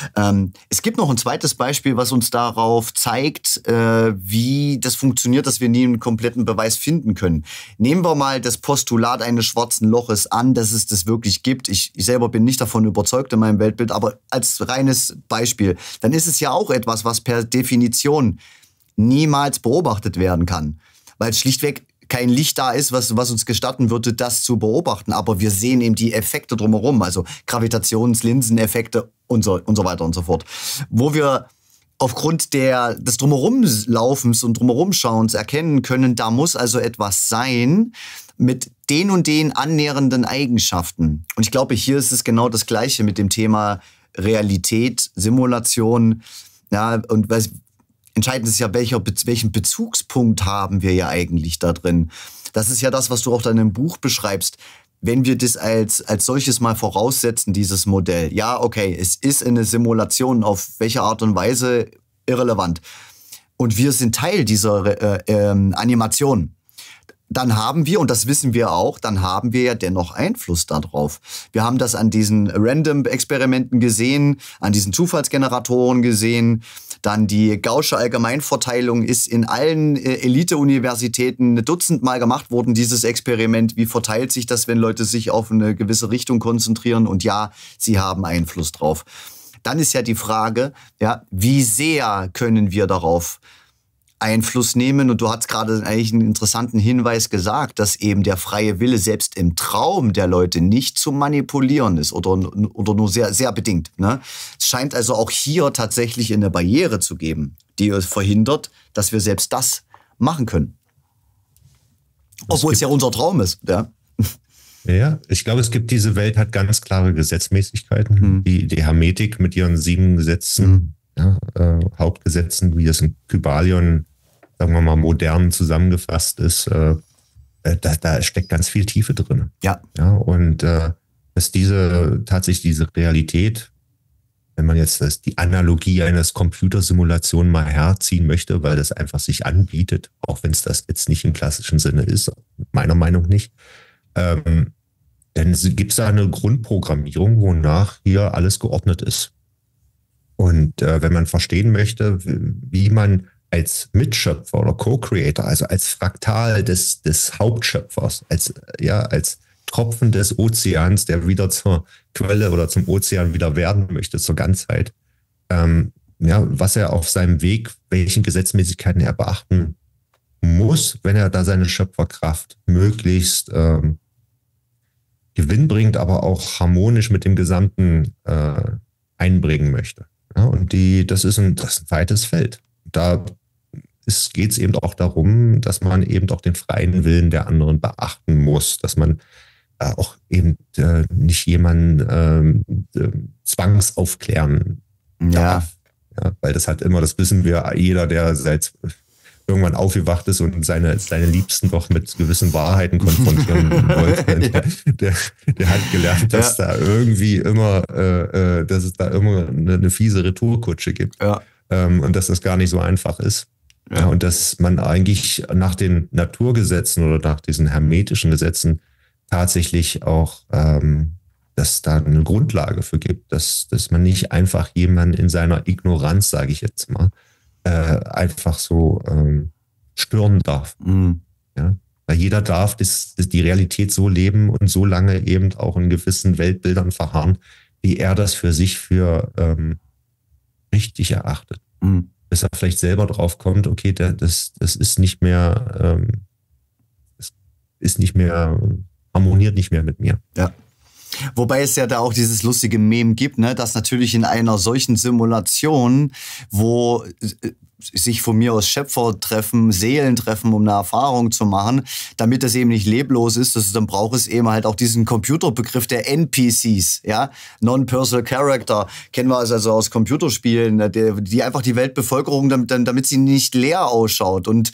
Es gibt noch ein zweites Beispiel, was uns darauf zeigt, wie das funktioniert, dass wir nie einen kompletten Beweis finden können. Nehmen wir mal das Postulat eines schwarzen Loches an, dass es das wirklich gibt. Ich selber bin nicht davon überzeugt in meinem Weltbild, aber als reines Beispiel, dann ist es ja auch etwas, was per Definition niemals beobachtet werden kann. Weil schlichtweg kein Licht da ist, was uns gestatten würde, das zu beobachten. Aber wir sehen eben die Effekte drumherum, also Gravitationslinseneffekte und so weiter und so fort. Wo wir aufgrund des Drumherumlaufens und Drumherumschauens erkennen können, da muss also etwas sein mit den und den annähernden Eigenschaften. Und ich glaube, hier ist es genau das Gleiche mit dem Thema Realität, Simulation, ja, und entscheidend ist ja, welchen Bezugspunkt haben wir ja eigentlich da drin. Das ist ja das, was du auch dann im Buch beschreibst. Wenn wir das als solches mal voraussetzen, dieses Modell. Ja, okay, es ist eine Simulation, auf welche Art und Weise irrelevant. Und wir sind Teil dieser Animation. Dann haben wir, und das wissen wir auch, dann haben wir ja dennoch Einfluss darauf. Wir haben das an diesen Random-Experimenten gesehen, an diesen Zufallsgeneratoren gesehen. Dann die Gaußsche Allgemeinverteilung ist in allen Elite-Universitäten 100-mal gemacht worden, dieses Experiment. Wie verteilt sich das, wenn Leute sich auf eine gewisse Richtung konzentrieren? Und ja, sie haben Einfluss drauf. Dann ist ja die Frage, ja, wie sehr können wir darauf Einfluss nehmen? Und du hast gerade eigentlich einen interessanten Hinweis gesagt, dass eben der freie Wille selbst im Traum der Leute nicht zu manipulieren ist oder nur sehr, sehr bedingt. Ne? Es scheint also auch hier tatsächlich eine Barriere zu geben, die es verhindert, dass wir selbst das machen können. Obwohl es ja unser Traum ist. Ja. Ja, ich glaube, diese Welt hat ganz klare Gesetzmäßigkeiten. Die Hermetik mit ihren 7 Gesetzen, Hauptgesetzen, wie das in Kybalion, sagen wir mal, modern zusammengefasst ist, da steckt ganz viel Tiefe drin. Ja. Und dass tatsächlich diese Realität, wenn man jetzt die Analogie eines Computersimulationen mal herziehen möchte, weil das einfach sich anbietet, auch wenn es das jetzt nicht im klassischen Sinne ist, meiner Meinung nicht, dann gibt es da eine Grundprogrammierung, wonach hier alles geordnet ist. Und wenn man verstehen möchte, wie man als Mitschöpfer oder Co-Creator, also als Fraktal des Hauptschöpfers, als Tropfen des Ozeans, der wieder zur Quelle oder zum Ozean wieder werden möchte, zur Ganzheit, was er auf seinem Weg, welchen Gesetzmäßigkeiten er beachten muss, wenn er da seine Schöpferkraft möglichst gewinnbringend, aber auch harmonisch mit dem Gesamten einbringen möchte. Ja, und das ist ein weites Feld. Da geht es eben auch darum, dass man eben auch den freien Willen der anderen beachten muss, dass man auch eben nicht jemanden zwangsaufklären darf. Ja, weil das hat immer, das wissen wir, jeder, der seit irgendwann aufgewacht ist und seine Liebsten doch mit gewissen Wahrheiten konfrontieren wollte. Der hat gelernt, dass da irgendwie immer, dass es da immer eine fiese Retourkutsche gibt. Ja. Und dass das gar nicht so einfach ist. Ja. Und dass man eigentlich nach den Naturgesetzen oder nach diesen hermetischen Gesetzen tatsächlich auch, dass da eine Grundlage für gibt, dass man nicht einfach jemanden in seiner Ignoranz, sage ich jetzt mal, einfach so stören darf. Mhm. Ja? Weil jeder darf die Realität so leben und so lange eben auch in gewissen Weltbildern verharren, wie er das für sich für richtig erachtet. Mhm. Bis er vielleicht selber drauf kommt, okay, das ist nicht mehr, harmoniert nicht mehr mit mir. Ja. Wobei es ja da auch dieses lustige Meme gibt, ne, dass natürlich in einer solchen Simulation, wo sich von mir aus Schöpfer treffen, Seelen treffen, um eine Erfahrung zu machen, damit das eben nicht leblos ist, dann braucht es eben halt auch diesen Computerbegriff der NPCs, ja, Non-Personal Character, kennen wir also aus Computerspielen, die einfach die Weltbevölkerung, damit sie nicht leer ausschaut. Und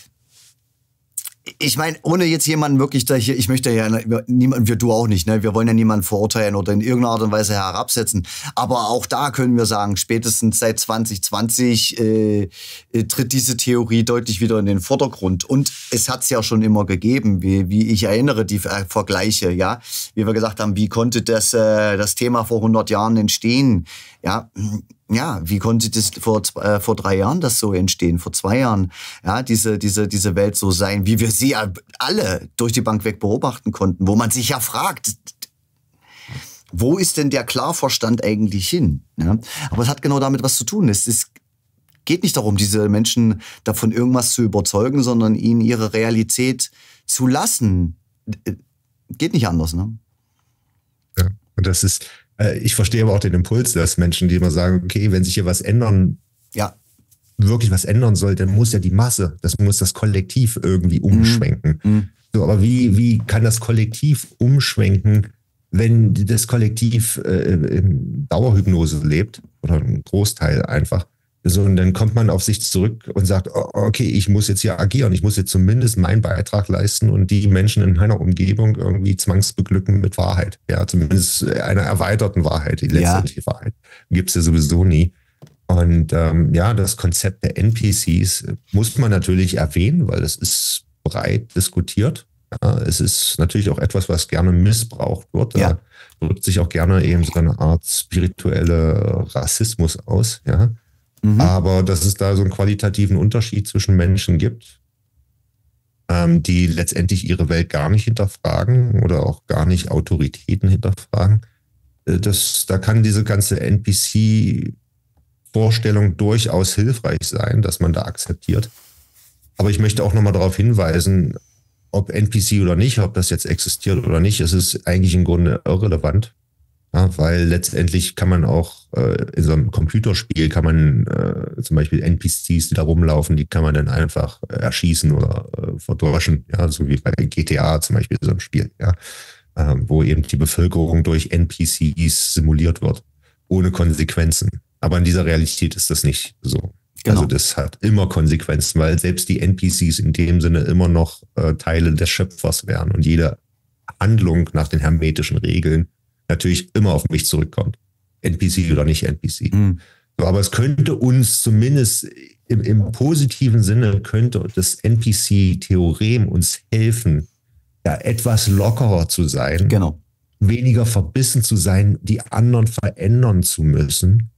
ich meine, ohne jetzt jemanden wirklich, ich möchte ja niemanden, du auch nicht, ne? Wir wollen ja niemanden verurteilen oder in irgendeiner Art und Weise herabsetzen. Aber auch da können wir sagen, spätestens seit 2020 tritt diese Theorie deutlich wieder in den Vordergrund. Und es hat es ja schon immer gegeben, wie ich erinnere, die Vergleiche, ja. Wie wir gesagt haben, wie konnte das Thema vor 100 Jahren entstehen? Ja, wie konnte das vor 3 Jahren das so entstehen, vor 2 Jahren, ja, diese Welt so sein, wie wir sie alle durch die Bank weg beobachten konnten, wo man sich ja fragt, wo ist denn der Klarverstand eigentlich hin? Ja? Aber es hat genau damit was zu tun. Es geht nicht darum, diese Menschen davon irgendwas zu überzeugen, sondern ihnen ihre Realität zu lassen. Geht nicht anders, ne? Ja, und das ist, ich verstehe aber auch den Impuls, dass Menschen, die immer sagen, okay, wenn sich hier was ändern, wirklich was ändern soll, dann muss ja die Masse, das muss das Kollektiv irgendwie umschwenken. Mhm. So, aber wie kann das Kollektiv umschwenken, wenn das Kollektiv in Dauerhypnose lebt oder ein Großteil einfach? So, und dann kommt man auf sich zurück und sagt, okay, ich muss jetzt hier agieren, ich muss jetzt zumindest meinen Beitrag leisten und die Menschen in meiner Umgebung irgendwie zwangsbeglücken mit Wahrheit. Ja, zumindest einer erweiterten Wahrheit. Die letztendliche Wahrheit gibt es ja sowieso nie. Und das Konzept der NPCs muss man natürlich erwähnen, weil es ist breit diskutiert. Ja, es ist natürlich auch etwas, was gerne missbraucht wird. Da drückt sich auch gerne eben so eine Art spirituelle Rassismus aus, ja. Mhm. Aber dass es da so einen qualitativen Unterschied zwischen Menschen gibt, die letztendlich ihre Welt gar nicht hinterfragen oder auch gar nicht Autoritäten hinterfragen, da kann diese ganze NPC-Vorstellung durchaus hilfreich sein, dass man da akzeptiert. Aber ich möchte auch nochmal darauf hinweisen, ob NPC oder nicht, ob das jetzt existiert oder nicht, es ist eigentlich im Grunde irrelevant. Ja, weil letztendlich kann man auch in so einem Computerspiel kann man zum Beispiel NPCs, die da rumlaufen, die kann man dann einfach erschießen oder verdroschen, ja, so wie bei GTA zum Beispiel so ein Spiel, ja, wo eben die Bevölkerung durch NPCs simuliert wird, ohne Konsequenzen. Aber in dieser Realität ist das nicht so. Genau. Also das hat immer Konsequenzen, weil selbst die NPCs in dem Sinne immer noch Teile des Schöpfers wären und jede Handlung nach den hermetischen Regeln natürlich immer auf mich zurückkommt. NPC oder nicht NPC. Mhm. So, aber es könnte uns zumindest im positiven Sinne, könnte das NPC-Theorem uns helfen, ja, etwas lockerer zu sein, genau, weniger verbissen zu sein, die anderen verändern zu müssen,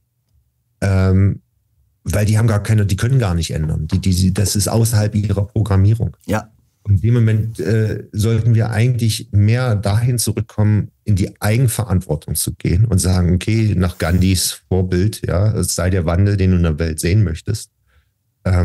weil die haben die können gar nicht ändern. Das ist außerhalb ihrer Programmierung. Ja. Und in dem Moment sollten wir eigentlich mehr dahin zurückkommen, in die Eigenverantwortung zu gehen und sagen, okay, nach Gandhis Vorbild, ja, es sei der Wandel, den du in der Welt sehen möchtest. Da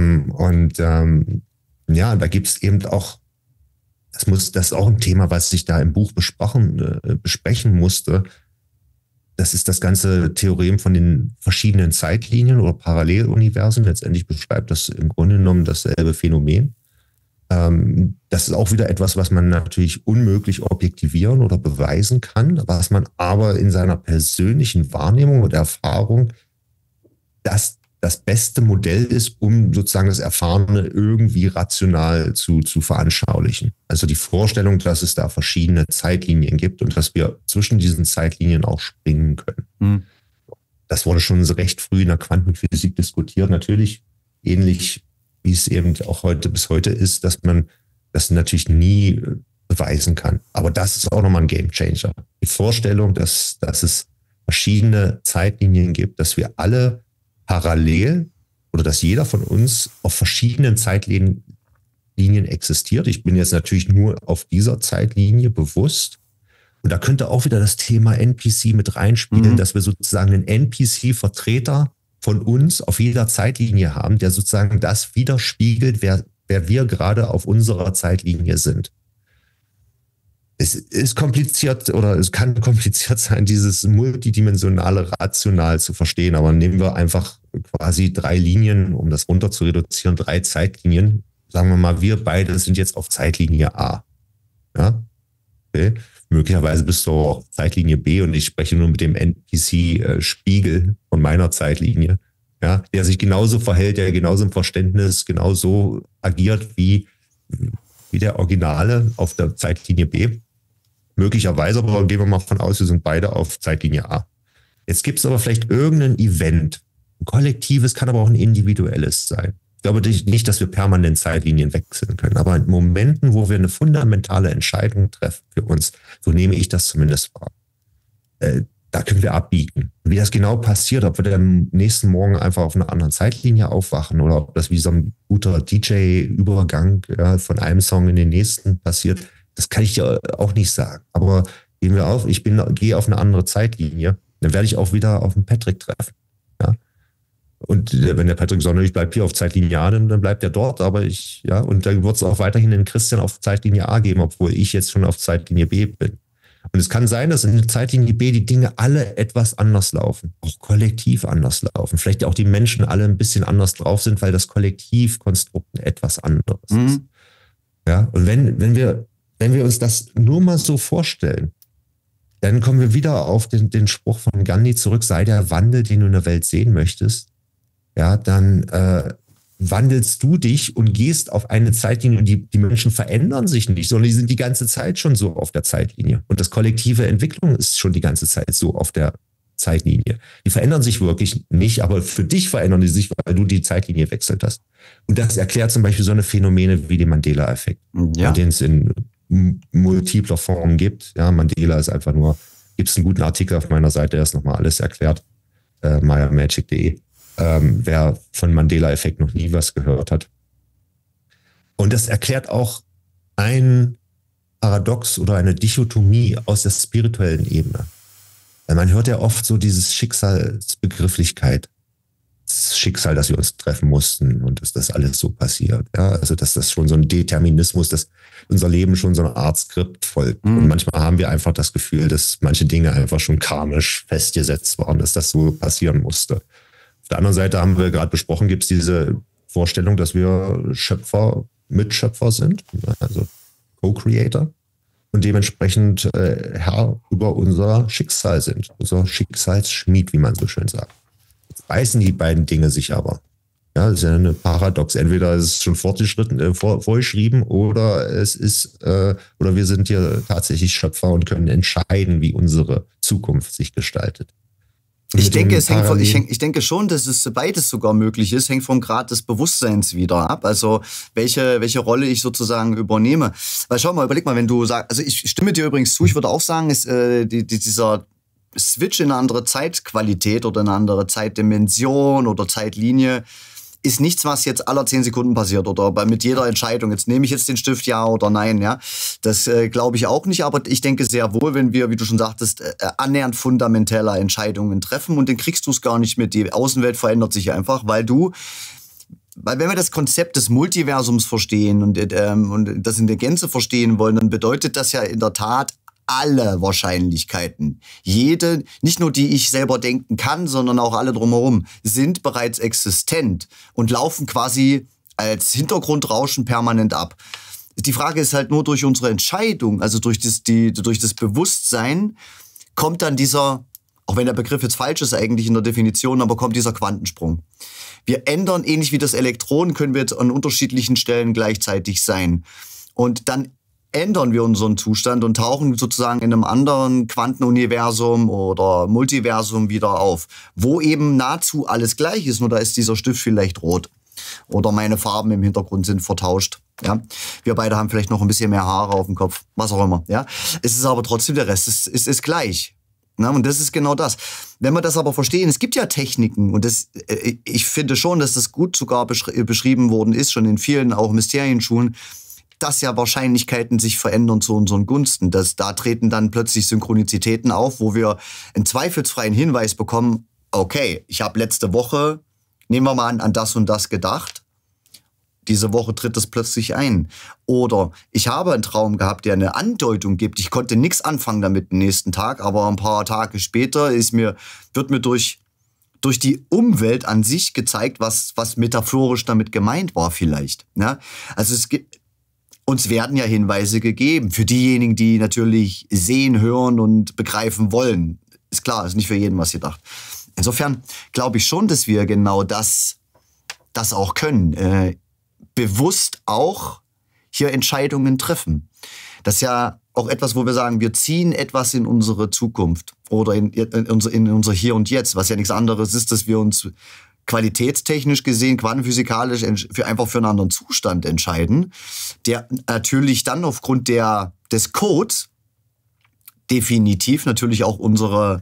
gibt es eben auch, das ist auch ein Thema, was ich da im Buch besprechen musste. Das ist das ganze Theorem von den verschiedenen Zeitlinien oder Paralleluniversen. Letztendlich beschreibt das im Grunde genommen dasselbe Phänomen. Das ist auch wieder etwas, was man natürlich unmöglich objektivieren oder beweisen kann, was man aber in seiner persönlichen Wahrnehmung und Erfahrung, dass das beste Modell ist, um sozusagen das Erfahrene irgendwie rational zu veranschaulichen. Also die Vorstellung, dass es da verschiedene Zeitlinien gibt und dass wir zwischen diesen Zeitlinien auch springen können. Mhm. Das wurde schon recht früh in der Quantenphysik diskutiert. Natürlich ähnlich, wie es eben auch bis heute ist, dass man das natürlich nie beweisen kann. Aber das ist auch nochmal ein Gamechanger. Die Vorstellung, dass es verschiedene Zeitlinien gibt, dass wir alle parallel oder dass jeder von uns auf verschiedenen Zeitlinien existiert. Ich bin jetzt natürlich nur auf dieser Zeitlinie bewusst. Und da könnte auch wieder das Thema NPC mit reinspielen, dass wir sozusagen einen NPC-Vertreter von uns auf jeder Zeitlinie haben, der sozusagen das widerspiegelt, wer wir gerade auf unserer Zeitlinie sind. Es ist kompliziert oder es kann kompliziert sein, dieses multidimensionale rational zu verstehen. Aber nehmen wir einfach quasi 3 Linien, um das runter zu reduzieren, 3 Zeitlinien. Sagen wir mal, wir beide sind jetzt auf Zeitlinie A. Ja, okay. Möglicherweise bist du auch auf Zeitlinie B und ich spreche nur mit dem NPC-Spiegel von meiner Zeitlinie, ja, der sich genauso verhält, der genauso im Verständnis genauso agiert wie der Originale auf der Zeitlinie B. Möglicherweise, aber gehen wir mal von aus, wir sind beide auf Zeitlinie A. Jetzt gibt es aber vielleicht irgendein Event, ein kollektives, kann aber auch ein individuelles sein. Ich glaube nicht, dass wir permanent Zeitlinien wechseln können, aber in Momenten, wo wir eine fundamentale Entscheidung treffen für uns, so nehme ich das zumindest wahr, da können wir abbiegen. Wie das genau passiert, ob wir dann am nächsten Morgen einfach auf einer anderen Zeitlinie aufwachen oder ob das wie so ein guter DJ-Übergang von einem Song in den nächsten passiert, das kann ich dir auch nicht sagen. Aber gehen wir auf, gehe auf eine andere Zeitlinie, dann werde ich auch wieder auf den Patrick treffen. Ja? Und wenn der Patrick sagt, ich bleibe hier auf Zeitlinie A, dann bleibt er dort. Aber und dann wird es auch weiterhin den Christian auf Zeitlinie A geben, obwohl ich jetzt schon auf Zeitlinie B bin. Und es kann sein, dass in Zeitlinie B die Dinge alle etwas anders laufen, auch kollektiv anders laufen. Vielleicht auch die Menschen alle ein bisschen anders drauf sind, weil das Kollektivkonstrukt etwas anderes ist. Ja, und wenn wir uns das nur mal so vorstellen, dann kommen wir wieder auf den Spruch von Gandhi zurück, sei der Wandel, den du in der Welt sehen möchtest, ja, dann wandelst du dich und gehst auf eine Zeitlinie und die Menschen verändern sich nicht, sondern die sind die ganze Zeit schon so auf der Zeitlinie. Und das kollektive Entwicklung ist schon die ganze Zeit so auf der Zeitlinie. Die verändern sich wirklich nicht, aber für dich verändern die sich, weil du die Zeitlinie gewechselt hast. Und das erklärt zum Beispiel so eine Phänomene wie den Mandela-Effekt, den es in multipler Form gibt. Ja, Mandela ist einfach nur, gibt es einen guten Artikel auf meiner Seite, der ist nochmal alles erklärt, mayamagic.de. Wer von Mandela-Effekt noch nie was gehört hat. Und das erklärt auch ein Paradox oder eine Dichotomie aus der spirituellen Ebene. Weil man hört ja oft so dieses Schicksalsbegrifflichkeit. Das Schicksal, dass wir uns treffen mussten und dass das alles so passiert. Ja, also dass das schon so ein Determinismus, dass unser Leben schon so eine Art Skript folgt. Und manchmal haben wir einfach das Gefühl, dass manche Dinge einfach schon karmisch festgesetzt waren, dass das so passieren musste. Auf der anderen Seite haben wir gerade besprochen, gibt es diese Vorstellung, dass wir Mitschöpfer sind, also Co-Creator und dementsprechend Herr über unser Schicksal sind, unser Schicksalsschmied, wie man so schön sagt. Jetzt beißen die beiden Dinge sich aber. Ja, das ist ja eine Paradox. Entweder ist es schon vorgeschrieben oder oder wir sind hier tatsächlich Schöpfer und können entscheiden, wie unsere Zukunft sich gestaltet. Ich denke schon, dass es beides sogar möglich ist, hängt vom Grad des Bewusstseins wieder ab. Also welche Rolle ich sozusagen übernehme. Weil schau mal, überleg mal, wenn du sagst, also ich stimme dir übrigens zu, ich würde auch sagen, ist dieser Switch in eine andere Zeitqualität oder eine andere Zeitdimension oder Zeitlinie ist nichts, was jetzt alle 10 Sekunden passiert oder mit jeder Entscheidung. Jetzt nehme ich jetzt den Stift, ja oder nein, ja. Das glaube ich auch nicht, aber ich denke sehr wohl, wenn wir, wie du schon sagtest, annähernd fundamenteller Entscheidungen treffen und dann kriegst du es gar nicht mit. Die Außenwelt verändert sich einfach, weil wenn wir das Konzept des Multiversums verstehen und das in der Gänze verstehen wollen, dann bedeutet das ja in der Tat alle Wahrscheinlichkeiten, jede, nicht nur die ich selber denken kann, sondern auch alle drumherum, sind bereits existent und laufen quasi als Hintergrundrauschen permanent ab. Die Frage ist halt nur durch unsere Entscheidung, also durch das Bewusstsein, kommt dann dieser auch wenn der Begriff jetzt falsch ist eigentlich in der Definition, aber kommt dieser Quantensprung. Wir ändern, ähnlich wie das Elektron, können wir jetzt an unterschiedlichen Stellen gleichzeitig sein. Und dann ändern wir unseren Zustand und tauchen sozusagen in einem anderen Quantenuniversum oder Multiversum wieder auf, wo eben nahezu alles gleich ist, nur da ist dieser Stift vielleicht rot. Oder meine Farben im Hintergrund sind vertauscht. Ja, wir beide haben vielleicht noch ein bisschen mehr Haare auf dem Kopf, was auch immer. Ja, es ist aber trotzdem, der Rest ist gleich. Na, und das ist genau das. Wenn wir das aber verstehen, es gibt ja Techniken und ich finde schon, dass das gut sogar beschrieben worden ist, schon in vielen auch Mysterienschulen, dass ja Wahrscheinlichkeiten sich verändern zu unseren Gunsten. Da treten dann plötzlich Synchronizitäten auf, wo wir einen zweifelsfreien Hinweis bekommen, okay, ich habe letzte Woche, nehmen wir mal an das und das gedacht. Diese Woche tritt es plötzlich ein. Oder ich habe einen Traum gehabt, der eine Andeutung gibt. Ich konnte nichts anfangen damit den nächsten Tag, aber ein paar Tage später wird mir durch die Umwelt an sich gezeigt, was metaphorisch damit gemeint war vielleicht. Ja? Also uns werden ja Hinweise gegeben. Für diejenigen, die natürlich sehen, hören und begreifen wollen. Ist klar, ist nicht für jeden was gedacht. Insofern glaube ich schon, dass wir genau das auch können. Bewusst auch hier Entscheidungen treffen. Das ist ja auch etwas, wo wir sagen, wir ziehen etwas in unsere Zukunft oder in unser Hier und Jetzt, was ja nichts anderes ist, dass wir uns qualitätstechnisch gesehen, quantenphysikalisch einfach für einen anderen Zustand entscheiden, der natürlich dann aufgrund des Codes definitiv natürlich auch unsere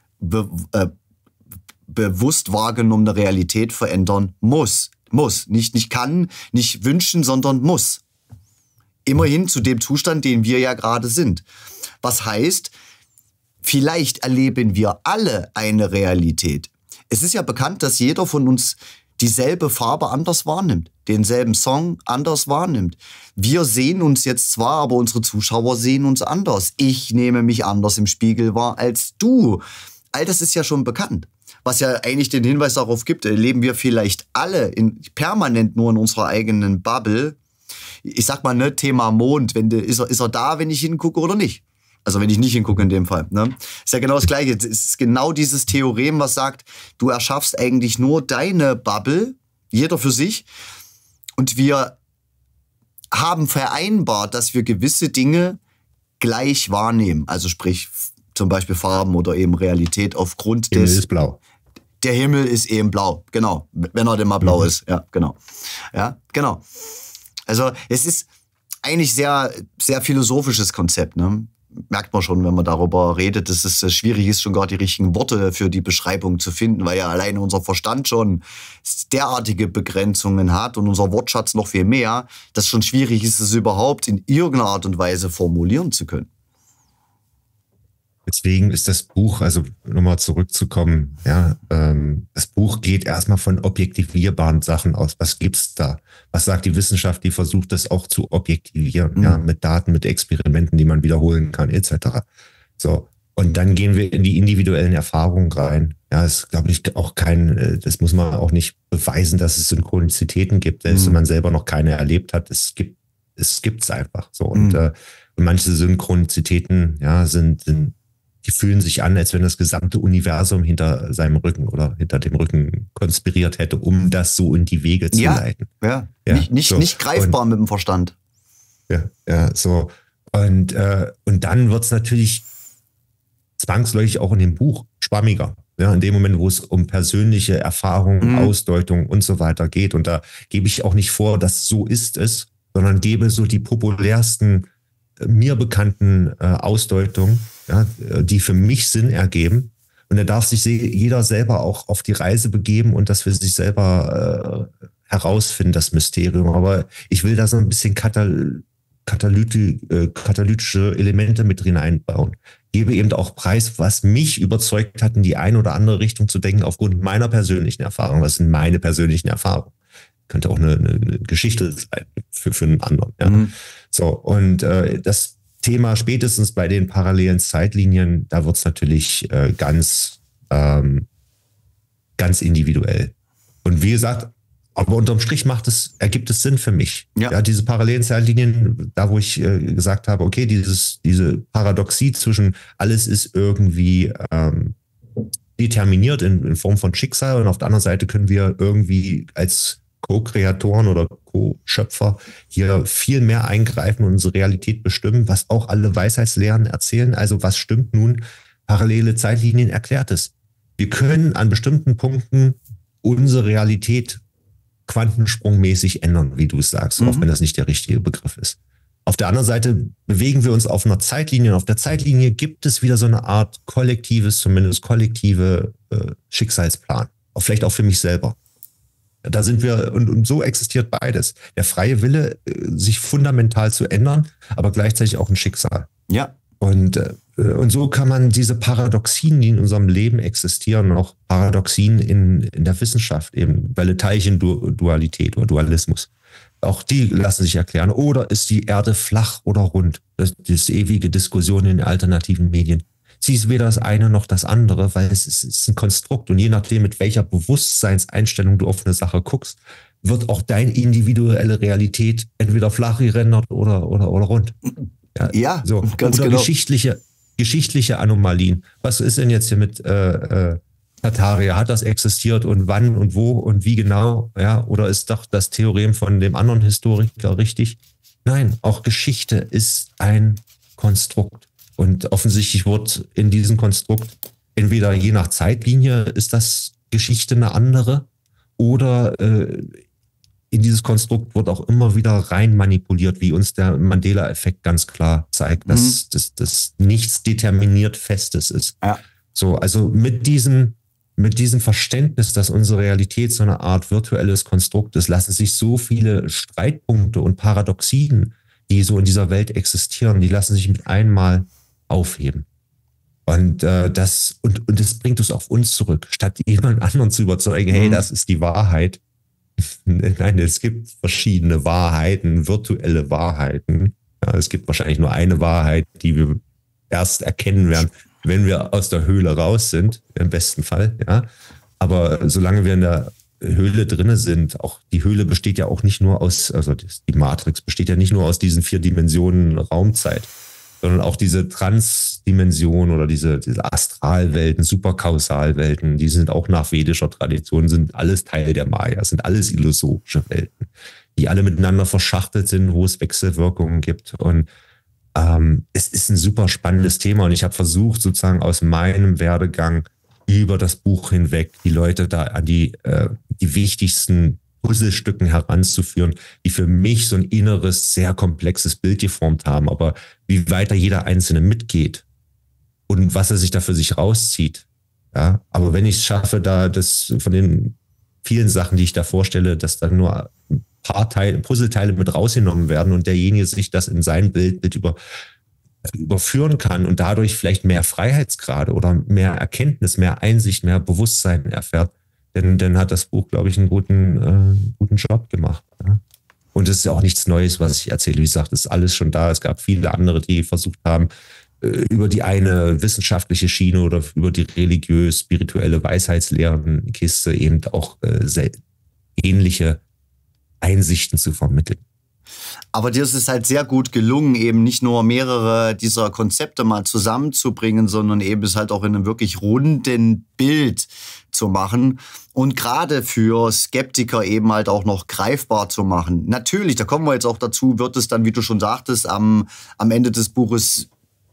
bewusst wahrgenommene Realität verändern muss. Nicht kann, nicht wünschen, sondern muss. Immerhin zu dem Zustand, den wir ja gerade sind. Was heißt, vielleicht erleben wir alle eine Realität. Es ist ja bekannt, dass jeder von uns dieselbe Farbe anders wahrnimmt, denselben Song anders wahrnimmt. Wir sehen uns jetzt zwar, aber unsere Zuschauer sehen uns anders. Ich nehme mich anders im Spiegel wahr als du. All das ist ja schon bekannt. Was ja eigentlich den Hinweis darauf gibt, leben wir vielleicht alle permanent nur in unserer eigenen Bubble. Ich sag mal, ne, Thema Mond, ist er da, wenn ich hingucke oder nicht? Also wenn ich nicht hingucke in dem Fall. Ne? Ist ja genau das Gleiche. Es ist genau dieses Theorem, was sagt, du erschaffst eigentlich nur deine Bubble, jeder für sich. Und wir haben vereinbart, dass wir gewisse Dinge gleich wahrnehmen. Also sprich zum Beispiel Farben oder eben Realität aufgrund Himmel ist blau. Der Himmel ist eben blau, genau. Wenn er denn mal blau ist, ja, genau. Ja, genau. Also es ist eigentlich sehr, sehr philosophisches Konzept, ne? Merkt man schon, wenn man darüber redet, dass es schwierig ist, schon gar die richtigen Worte für die Beschreibung zu finden, weil ja alleine unser Verstand schon derartige Begrenzungen hat und unser Wortschatz noch viel mehr, dass schon schwierig ist, es überhaupt in irgendeiner Art und Weise formulieren zu können. Deswegen ist das Buch, also nochmal zurückzukommen, ja, das Buch geht erstmal von objektivierbaren Sachen aus. Was gibt's da? Was sagt die Wissenschaft? Die versucht das auch zu objektivieren, ja, mit Daten, mit Experimenten, die man wiederholen kann, etc. So. Und dann gehen wir in die individuellen Erfahrungen rein. Ja, es glaube ich auch das muss man auch nicht beweisen, dass es Synchronizitäten gibt, selbst wenn man selber noch keine erlebt hat. Es gibt's einfach so. Und manche Synchronizitäten, ja, die fühlen sich an, als wenn das gesamte Universum hinter seinem Rücken oder hinter dem Rücken konspiriert hätte, um das so in die Wege zu leiten. Ja. Nicht greifbar mit dem Verstand. Ja, so. Und dann wird's natürlich zwangsläufig auch in dem Buch schwammiger. Ja, in dem Moment, wo es um persönliche Erfahrungen, Ausdeutung und so weiter geht. Und da gebe ich auch nicht vor, dass so ist es, sondern gebe so die populärsten, mir bekannten Ausdeutungen, ja, die für mich Sinn ergeben. Und da darf sich jeder selber auch auf die Reise begeben und das für sich selber herausfinden, das Mysterium. Aber ich will da so ein bisschen katalytische Elemente mit hineinbauen. Gebe eben auch preis, was mich überzeugt hat, in die eine oder andere Richtung zu denken, aufgrund meiner persönlichen Erfahrung. Was sind meine persönlichen Erfahrungen? Könnte auch eine Geschichte sein für einen anderen. Ja. So, und das Thema spätestens bei den parallelen Zeitlinien, da wird es natürlich ganz individuell. Und wie gesagt, aber unterm Strich ergibt es Sinn für mich. Ja, diese parallelen Zeitlinien, da wo ich gesagt habe, okay, diese Paradoxie zwischen alles ist irgendwie determiniert in Form von Schicksal und auf der anderen Seite können wir irgendwie als Co-Kreatoren oder Co-Schöpfer hier viel mehr eingreifen und unsere Realität bestimmen, was auch alle Weisheitslehren erzählen. Also was stimmt nun? Parallele Zeitlinien erklärt es. Wir können an bestimmten Punkten unsere Realität quantensprungmäßig ändern, wie du es sagst, auch wenn das nicht der richtige Begriff ist. Auf der anderen Seite bewegen wir uns auf einer Zeitlinie und auf der Zeitlinie gibt es wieder so eine Art kollektives, zumindest kollektive Schicksalsplan. Auch vielleicht auch für mich selber. Da sind wir, und so existiert beides. Der freie Wille, sich fundamental zu ändern, aber gleichzeitig auch ein Schicksal. Ja. Und so kann man diese Paradoxien, die in unserem Leben existieren, auch Paradoxien in der Wissenschaft, eben Welle-Teilchen-Dualität oder Dualismus, auch die lassen sich erklären. Oder ist die Erde flach oder rund? Das ewige Diskussion in den alternativen Medien. Sie ist weder das eine noch das andere, weil es ist ein Konstrukt. Und je nachdem, mit welcher Bewusstseinseinstellung du auf eine Sache guckst, wird auch deine individuelle Realität entweder flach gerendert oder rund. Ja, so. ganz oder genau. Geschichtliche Anomalien. Was ist denn jetzt hier mit Tartaria? Hat das existiert und wann und wo und wie genau? Ja, oder ist doch das Theorem von dem anderen Historiker richtig? Nein, auch Geschichte ist ein Konstrukt. Und offensichtlich wird in diesem Konstrukt entweder je nach Zeitlinie ist das Geschichte eine andere oder in dieses Konstrukt wird auch immer wieder rein manipuliert, wie uns der Mandela-Effekt ganz klar zeigt, dass das nichts determiniert Festes ist. Ja. So, also mit diesem Verständnis, dass unsere Realität so eine Art virtuelles Konstrukt ist, lassen sich so viele Streitpunkte und Paradoxien, die so in dieser Welt existieren, die lassen sich mit einmal aufheben. Und das bringt uns auf uns zurück, statt jemand anderen zu überzeugen, hey, das ist die Wahrheit. Nein, es gibt verschiedene Wahrheiten, virtuelle Wahrheiten. Ja, es gibt wahrscheinlich nur eine Wahrheit, die wir erst erkennen werden, wenn wir aus der Höhle raus sind, im besten Fall. Ja. Aber solange wir in der Höhle drinne sind, auch die Höhle besteht ja auch nicht nur aus, also die Matrix besteht ja nicht nur aus diesen 4 Dimensionen Raumzeit, sondern auch diese Transdimension oder diese Astralwelten, Superkausalwelten, die sind auch nach vedischer Tradition, sind alles Teil der Maya, sind alles illusorische Welten, die alle miteinander verschachtelt sind, wo es Wechselwirkungen gibt. Und es ist ein super spannendes Thema und ich habe versucht, sozusagen aus meinem Werdegang über das Buch hinweg die Leute da an die wichtigsten Puzzlestücken heranzuführen, die für mich so ein inneres, sehr komplexes Bild geformt haben. Aber wie weiter jeder Einzelne mitgeht und was er sich da für sich rauszieht. Ja, aber wenn ich es schaffe, da das von den vielen Sachen, die ich da vorstelle, dass dann nur ein paar Puzzleteile mit rausgenommen werden und derjenige sich das in sein Bild überführen kann und dadurch vielleicht mehr Freiheitsgrade oder mehr Erkenntnis, mehr Einsicht, mehr Bewusstsein erfährt, dann hat das Buch, glaube ich, einen guten Job gemacht. Ja. Und es ist ja auch nichts Neues, was ich erzähle. Wie gesagt, es ist alles schon da. Es gab viele andere, die versucht haben, über die eine wissenschaftliche Schiene oder über die religiös-spirituelle Weisheitslehrenkiste eben auch ähnliche Einsichten zu vermitteln. Aber dir ist es halt sehr gut gelungen, eben nicht nur mehrere dieser Konzepte mal zusammenzubringen, sondern eben es halt auch in einem wirklich runden Bild zu machen und gerade für Skeptiker eben halt auch noch greifbar zu machen. Natürlich, da kommen wir jetzt auch dazu, wird es dann, wie du schon sagtest, am Ende des Buches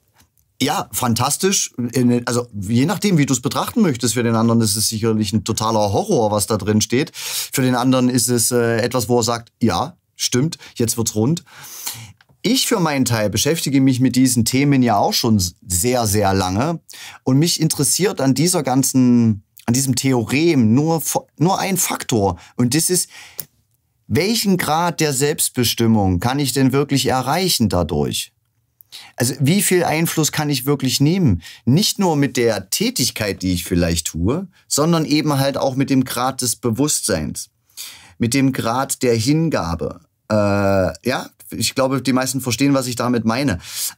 ja, fantastisch. Also je nachdem, wie du es betrachten möchtest. Für den anderen ist es sicherlich ein totaler Horror, was da drin steht. Für den anderen ist es etwas, wo er sagt, ja, stimmt, jetzt wird's rund. Ich für meinen Teil beschäftige mich mit diesen Themen ja auch schon sehr, sehr lange. Und mich interessiert an diesem Theorem nur ein Faktor. Und das ist, welchen Grad der Selbstbestimmung kann ich denn wirklich erreichen dadurch? Also wie viel Einfluss kann ich wirklich nehmen? Nicht nur mit der Tätigkeit, die ich vielleicht tue, sondern eben halt auch mit dem Grad des Bewusstseins, mit dem Grad der Hingabe. Ja, ich glaube, die meisten verstehen, was ich damit meine.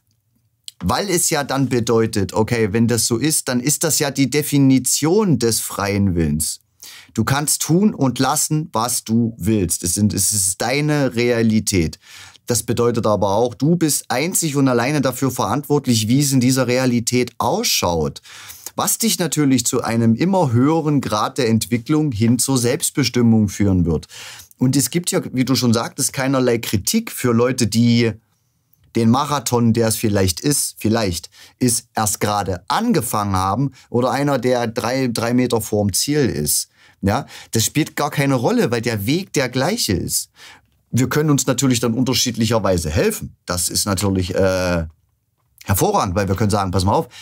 Weil es ja dann bedeutet, okay, wenn das so ist, dann ist das ja die Definition des freien Willens. Du kannst tun und lassen, was du willst. Es ist deine Realität. Das bedeutet aber auch, du bist einzig und alleine dafür verantwortlich, wie es in dieser Realität ausschaut. was dich natürlich zu einem immer höheren Grad der Entwicklung hin zur Selbstbestimmung führen wird. Und es gibt ja, wie du schon sagtest, keinerlei Kritik für Leute, die den Marathon, der es vielleicht ist, erst gerade angefangen haben oder einer, der drei Meter vorm Ziel ist. Ja, das spielt gar keine Rolle, weil der Weg der gleiche ist. Wir können uns natürlich dann unterschiedlicherweise helfen. Das ist natürlich hervorragend, weil wir können sagen, pass mal auf,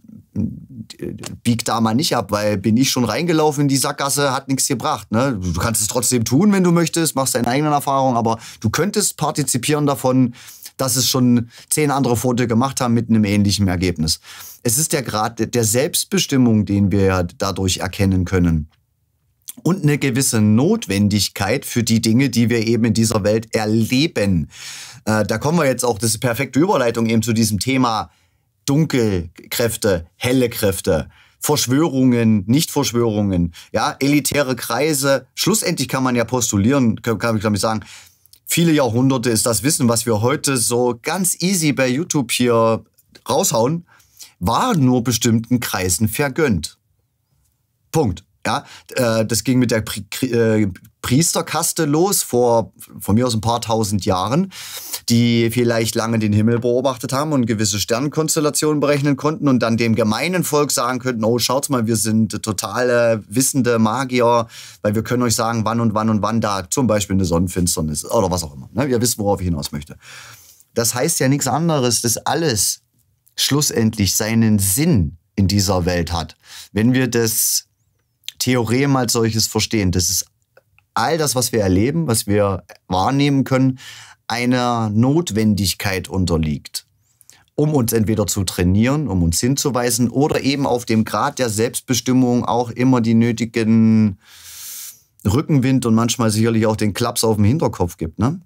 bieg da mal nicht ab, weil bin ich schon reingelaufen in die Sackgasse, hat nichts gebracht. Ne? Du kannst es trotzdem tun, wenn du möchtest, machst deine eigenen Erfahrungen, aber du könntest partizipieren davon, dass es schon 10 andere vor dir gemacht haben mit einem ähnlichen Ergebnis. Es ist der Grad der Selbstbestimmung, den wir ja dadurch erkennen können. Und eine gewisse Notwendigkeit für die Dinge, die wir eben in dieser Welt erleben. Da kommen wir jetzt auch, das ist eine perfekte Überleitung eben zu diesem Thema Dunkelkräfte, helle Kräfte, Verschwörungen, Nichtverschwörungen, ja, elitäre Kreise. Schlussendlich kann man ja postulieren, kann ich sagen, viele Jahrhunderte ist das Wissen, was wir heute so ganz easy bei YouTube hier raushauen, war nur bestimmten Kreisen vergönnt. Punkt. Ja, das ging mit der Priesterkaste los von mir aus ein paar tausend Jahren, die vielleicht lange den Himmel beobachtet haben und gewisse Sternenkonstellationen berechnen konnten und dann dem gemeinen Volk sagen könnten, oh, schaut mal, wir sind totale wissende Magier, weil wir können euch sagen, wann und wann und wann da zum Beispiel eine Sonnenfinsternis ist oder was auch immer. Ne? Ihr wisst, worauf ich hinaus möchte. Das heißt ja nichts anderes, dass alles schlussendlich seinen Sinn in dieser Welt hat. Wenn wir das Theorem als solches verstehen. Das ist all das, was wir erleben, was wir wahrnehmen können, einer Notwendigkeit unterliegt, um uns entweder zu trainieren, um uns hinzuweisen oder eben auf dem Grad der Selbstbestimmung auch immer die nötigen Rückenwind und manchmal sicherlich auch den Klaps auf dem Hinterkopf gibt. Ne?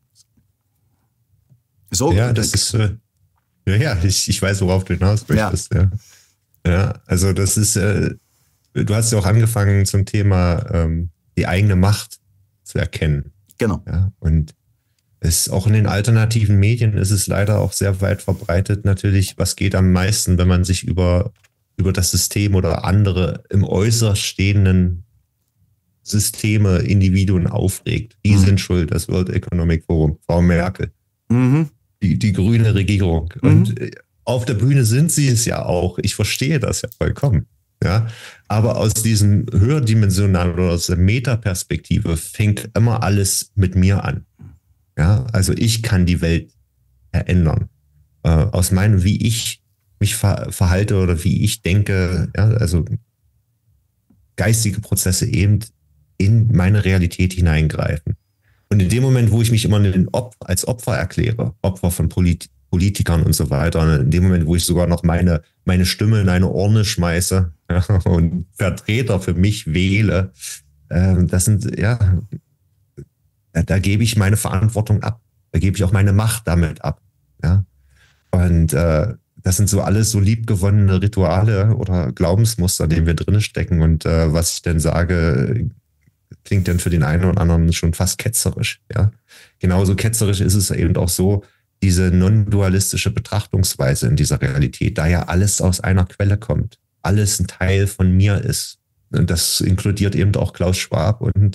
So, ja, das ist, ich weiß, worauf du hinaus möchtest. Ja, also das ist, du hast ja auch angefangen zum Thema die eigene Macht zu erkennen. Genau. Ja, und es auch in den alternativen Medien ist es leider auch sehr weit verbreitet natürlich, was geht am meisten, wenn man sich über das System oder andere im äußerst stehenden Systeme, Individuen aufregt. Die sind schuld, das World Economic Forum, Frau Merkel, die grüne Regierung. Und auf der Bühne sind sie es ja auch. Ich verstehe das ja vollkommen. Ja, aber aus diesem höherdimensionalen oder aus der Metaperspektive fängt immer alles mit mir an. Ja, also ich kann die Welt verändern. Aus meinem, wie ich mich verhalte oder wie ich denke, ja, also geistige Prozesse eben in meine Realität hineingreifen. Und in dem Moment, wo ich mich immer als Opfer erkläre, Opfer von Politikern und so weiter, und in dem Moment, wo ich sogar noch meine Stimme in eine Urne schmeiße, ja, und Vertreter für mich wähle, das sind, ja, da gebe ich meine Verantwortung ab. Da gebe ich auch meine Macht damit ab. Ja. Und das sind so alles so liebgewonnene Rituale oder Glaubensmuster, in denen wir drin stecken. Und was ich dann sage, klingt dann für den einen oder anderen schon fast ketzerisch. Ja. Genauso ketzerisch ist es eben auch so, diese non-dualistische Betrachtungsweise in dieser Realität, da ja alles aus einer Quelle kommt, alles ein Teil von mir ist. Und das inkludiert eben auch Klaus Schwab und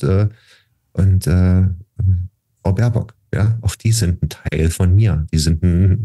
Frau Baerbock. Ja, auch die sind ein Teil von mir. Die sind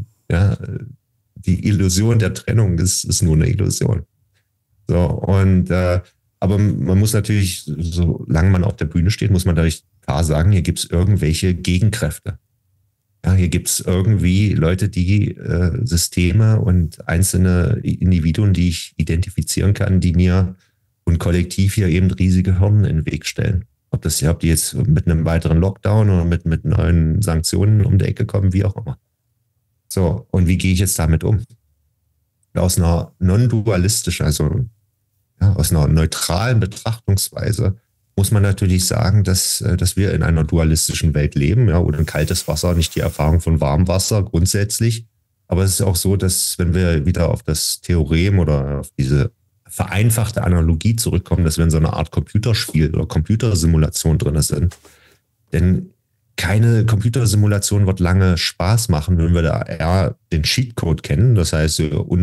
die Illusion der Trennung ist nur eine Illusion. So, und aber man muss natürlich, solange man auf der Bühne steht, muss man dadurch klar sagen, hier gibt es irgendwelche Gegenkräfte. Ja, hier gibt es irgendwie Leute, die Systeme und einzelne Individuen, die ich identifizieren kann, die mir und kollektiv hier eben riesige Hürden in den Weg stellen. Ob die jetzt mit einem weiteren Lockdown oder mit neuen Sanktionen um die Ecke kommen, wie auch immer. So, und wie gehe ich jetzt damit um? Aus einer non-dualistischen, also ja, aus einer neutralen Betrachtungsweise muss man natürlich sagen, dass wir in einer dualistischen Welt leben, ja, oder ein kaltes Wasser, nicht die Erfahrung von warmem Wasser grundsätzlich. Aber es ist auch so, dass wenn wir wieder auf das Theorem oder auf diese vereinfachte Analogie zurückkommen, dass wir in so einer Art Computerspiel oder Computersimulation drin sind, denn keine Computersimulation wird lange Spaß machen, wenn wir da eher den Cheatcode kennen, das heißt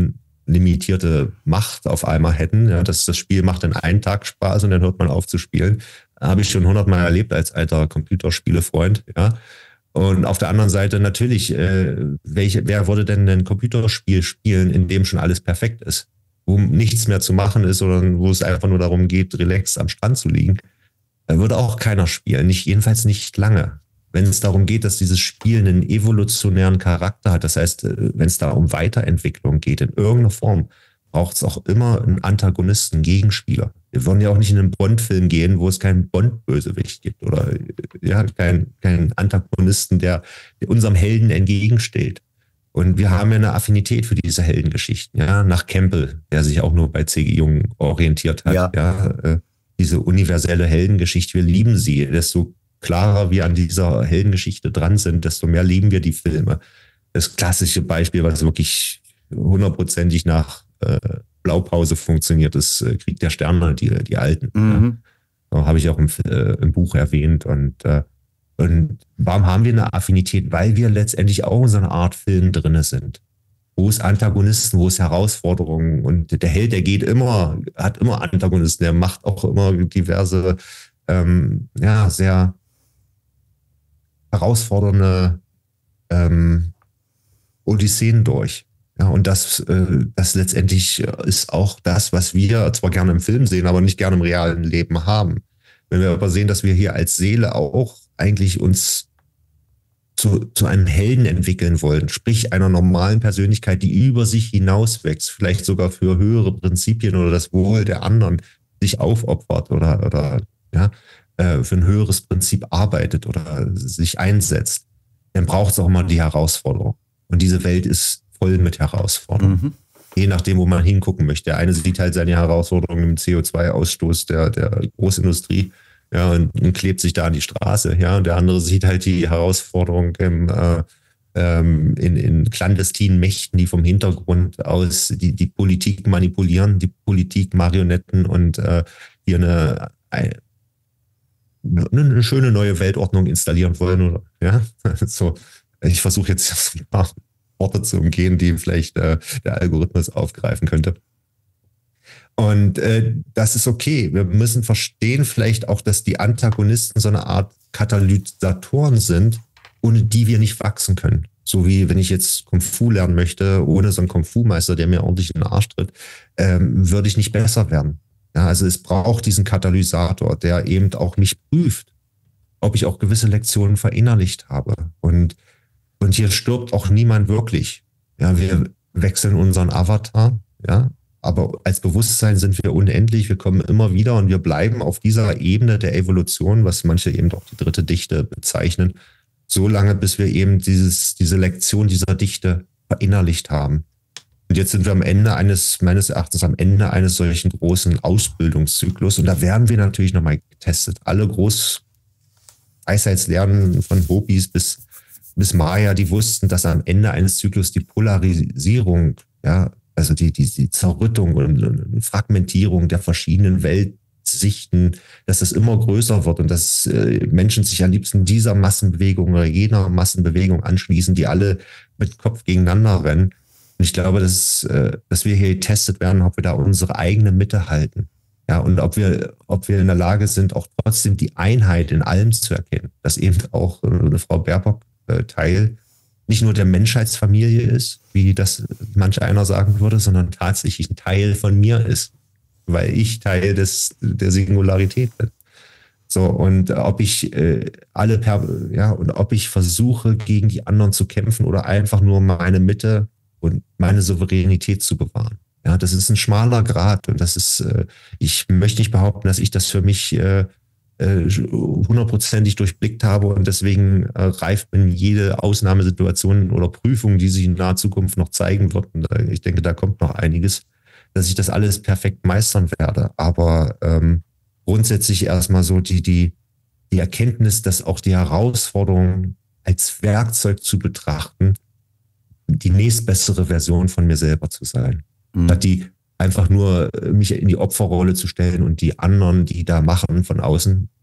limitierte Macht auf einmal hätten, ja, dass das Spiel macht in einem Tag Spaß und dann hört man auf zu spielen. Habe ich schon 100-mal erlebt als alter Computerspielefreund, ja. Und auf der anderen Seite natürlich, wer würde denn ein Computerspiel spielen, in dem schon alles perfekt ist, wo nichts mehr zu machen ist, sondern wo es einfach nur darum geht, relaxed am Strand zu liegen, würde auch keiner spielen, jedenfalls nicht lange. Wenn es darum geht, dass dieses Spiel einen evolutionären Charakter hat, das heißt, wenn es da um Weiterentwicklung geht, in irgendeiner Form, braucht es auch immer einen Antagonisten, einen Gegenspieler. Wir wollen ja auch nicht in einen Bond-Film gehen, wo es keinen Bond-Bösewicht gibt oder ja, keinen Antagonisten, der unserem Helden entgegensteht. Und wir haben ja eine Affinität für diese Heldengeschichten, ja, nach Campbell, der sich auch nur bei C.G. Jung orientiert hat, ja, diese universelle Heldengeschichte, wir lieben sie, desto klarer wir an dieser Heldengeschichte dran sind, desto mehr lieben wir die Filme. Das klassische Beispiel, was wirklich 100%ig nach Blaupause funktioniert, ist Krieg der Sterne, die alten. Mhm. Ja. Habe ich auch im Buch erwähnt. Und warum haben wir eine Affinität? Weil wir letztendlich auch in so einer Art Film drin sind. Wo es Antagonisten, wo es Herausforderungen und der Held, hat immer Antagonisten, der macht auch immer diverse, sehr herausfordernde Odysseen durch. Ja, und das letztendlich ist auch das, was wir zwar gerne im Film sehen, aber nicht gerne im realen Leben haben. Wenn wir aber sehen, dass wir hier als Seele auch eigentlich uns zu einem Helden entwickeln wollen, sprich einer normalen Persönlichkeit, die über sich hinauswächst, vielleicht sogar für höhere Prinzipien oder das Wohl der anderen sich aufopfert oder für ein höheres Prinzip arbeitet oder sich einsetzt, dann braucht es auch mal die Herausforderung. Und diese Welt ist voll mit Herausforderungen. Mhm. Je nachdem, wo man hingucken möchte. Der eine sieht halt seine Herausforderungen im CO2-Ausstoß der Großindustrie, ja, und klebt sich da an die Straße, ja, und der andere sieht halt die Herausforderung in clandestinen Mächten, die vom Hintergrund aus die Politik manipulieren, die Politik-Marionetten und hier eine schöne neue Weltordnung installieren wollen. Oder, ja, so. Ich versuche jetzt ein paar Worte zu umgehen, die vielleicht der Algorithmus aufgreifen könnte. Und das ist okay. Wir müssen verstehen vielleicht auch, dass die Antagonisten so eine Art Katalysatoren sind, ohne die wir nicht wachsen können. So wie wenn ich jetzt Kung Fu lernen möchte, ohne so einen Kung Fu-Meister, der mir ordentlich in den Arsch tritt, würde ich nicht besser werden. Ja, also es braucht diesen Katalysator, der eben auch mich prüft, ob ich auch gewisse Lektionen verinnerlicht habe. Und hier stirbt auch niemand wirklich. Ja, wir wechseln unseren Avatar, ja, aber als Bewusstsein sind wir unendlich, wir kommen immer wieder und wir bleiben auf dieser Ebene der Evolution, was manche eben auch die dritte Dichte bezeichnen, so lange, bis wir eben diese Lektion dieser Dichte verinnerlicht haben. Und jetzt sind wir meines Erachtens am Ende eines solchen großen Ausbildungszyklus und da werden wir natürlich nochmal getestet. Alle Weisheitslernen von Hopis bis Maya, die wussten, dass am Ende eines Zyklus die Polarisierung, ja, also die Zerrüttung und Fragmentierung der verschiedenen Weltsichten, dass das immer größer wird und dass Menschen sich am liebsten dieser Massenbewegung oder jener Massenbewegung anschließen, die alle mit Kopf gegeneinander rennen. Und ich glaube, dass wir hier getestet werden, ob wir da unsere eigene Mitte halten. Ja, und ob wir in der Lage sind, auch trotzdem die Einheit in allem zu erkennen. Dass eben auch eine Frau Baerbock Teil nicht nur der Menschheitsfamilie ist, wie das manch einer sagen würde, sondern tatsächlich ein Teil von mir ist, weil ich Teil der Singularität bin. So, und ob ich ob ich versuche, gegen die anderen zu kämpfen oder einfach nur meine Mitte und meine Souveränität zu bewahren. Ja, das ist ein schmaler Grat und das ist, ich möchte nicht behaupten, dass ich das für mich 100%ig durchblickt habe und deswegen reift mir jede Ausnahmesituation oder Prüfung, die sich in naher Zukunft noch zeigen wird. Und ich denke, da kommt noch einiges, dass ich das alles perfekt meistern werde. Aber grundsätzlich erstmal so die Erkenntnis, dass auch die Herausforderung als Werkzeug zu betrachten, die nächstbessere Version von mir selber zu sein. Statt die einfach nur mich in die Opferrolle zu stellen und die anderen, die da machen von außen,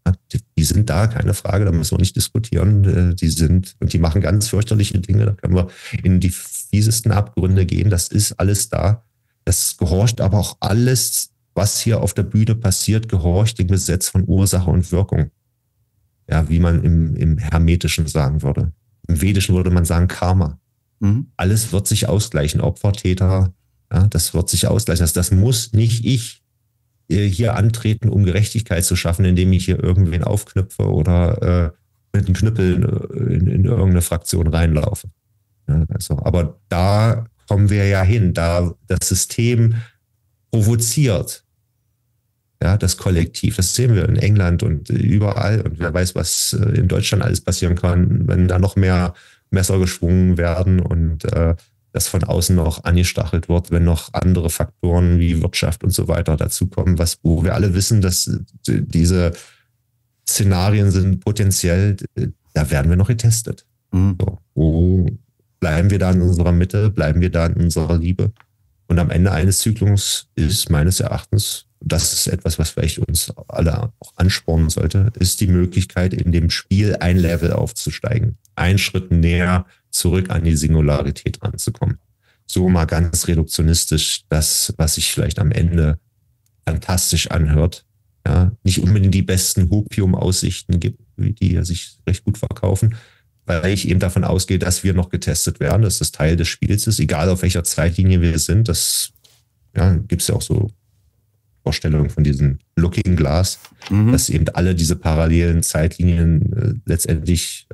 Die sind da, keine Frage, da müssen wir nicht diskutieren. Die machen ganz fürchterliche Dinge, da können wir in die fiesesten Abgründe gehen, das ist alles da. Das gehorcht aber auch alles, was hier auf der Bühne passiert, gehorcht dem Gesetz von Ursache und Wirkung. Ja, wie man im Hermetischen sagen würde. Im Vedischen würde man sagen Karma. Alles wird sich ausgleichen, Opfer, Täter, ja, das wird sich ausgleichen. Das muss nicht ich hier antreten, um Gerechtigkeit zu schaffen, indem ich hier irgendwen aufknüpfe oder mit einem Knüppel in irgendeine Fraktion reinlaufe. Ja, also, aber da kommen wir ja hin, da das System provoziert, ja, das Kollektiv. Das sehen wir in England und überall. Und wer weiß, was in Deutschland alles passieren kann, wenn da noch mehr Messer geschwungen werden und das von außen noch angestachelt wird, wenn noch andere Faktoren wie Wirtschaft und so weiter dazukommen, wo wir alle wissen, dass diese Szenarien sind potenziell, da werden wir noch getestet. So, wo bleiben wir da in unserer Mitte? Bleiben wir da in unserer Liebe? Und am Ende eines Zyklons ist meines Erachtens, das ist etwas, was vielleicht uns alle auch anspornen sollte, ist die Möglichkeit, in dem Spiel ein Level aufzusteigen. Einen Schritt näher zurück an die Singularität ranzukommen. So mal ganz reduktionistisch das, was sich vielleicht am Ende fantastisch anhört. Ja, nicht unbedingt die besten Hopium-Aussichten gibt, die sich recht gut verkaufen, weil ich eben davon ausgehe, dass wir noch getestet werden, dass das Teil des Spiels ist, egal auf welcher Zeitlinie wir sind. Das gibt es ja auch so Vorstellungen von diesem Looking Glass, dass eben alle diese parallelen Zeitlinien letztendlich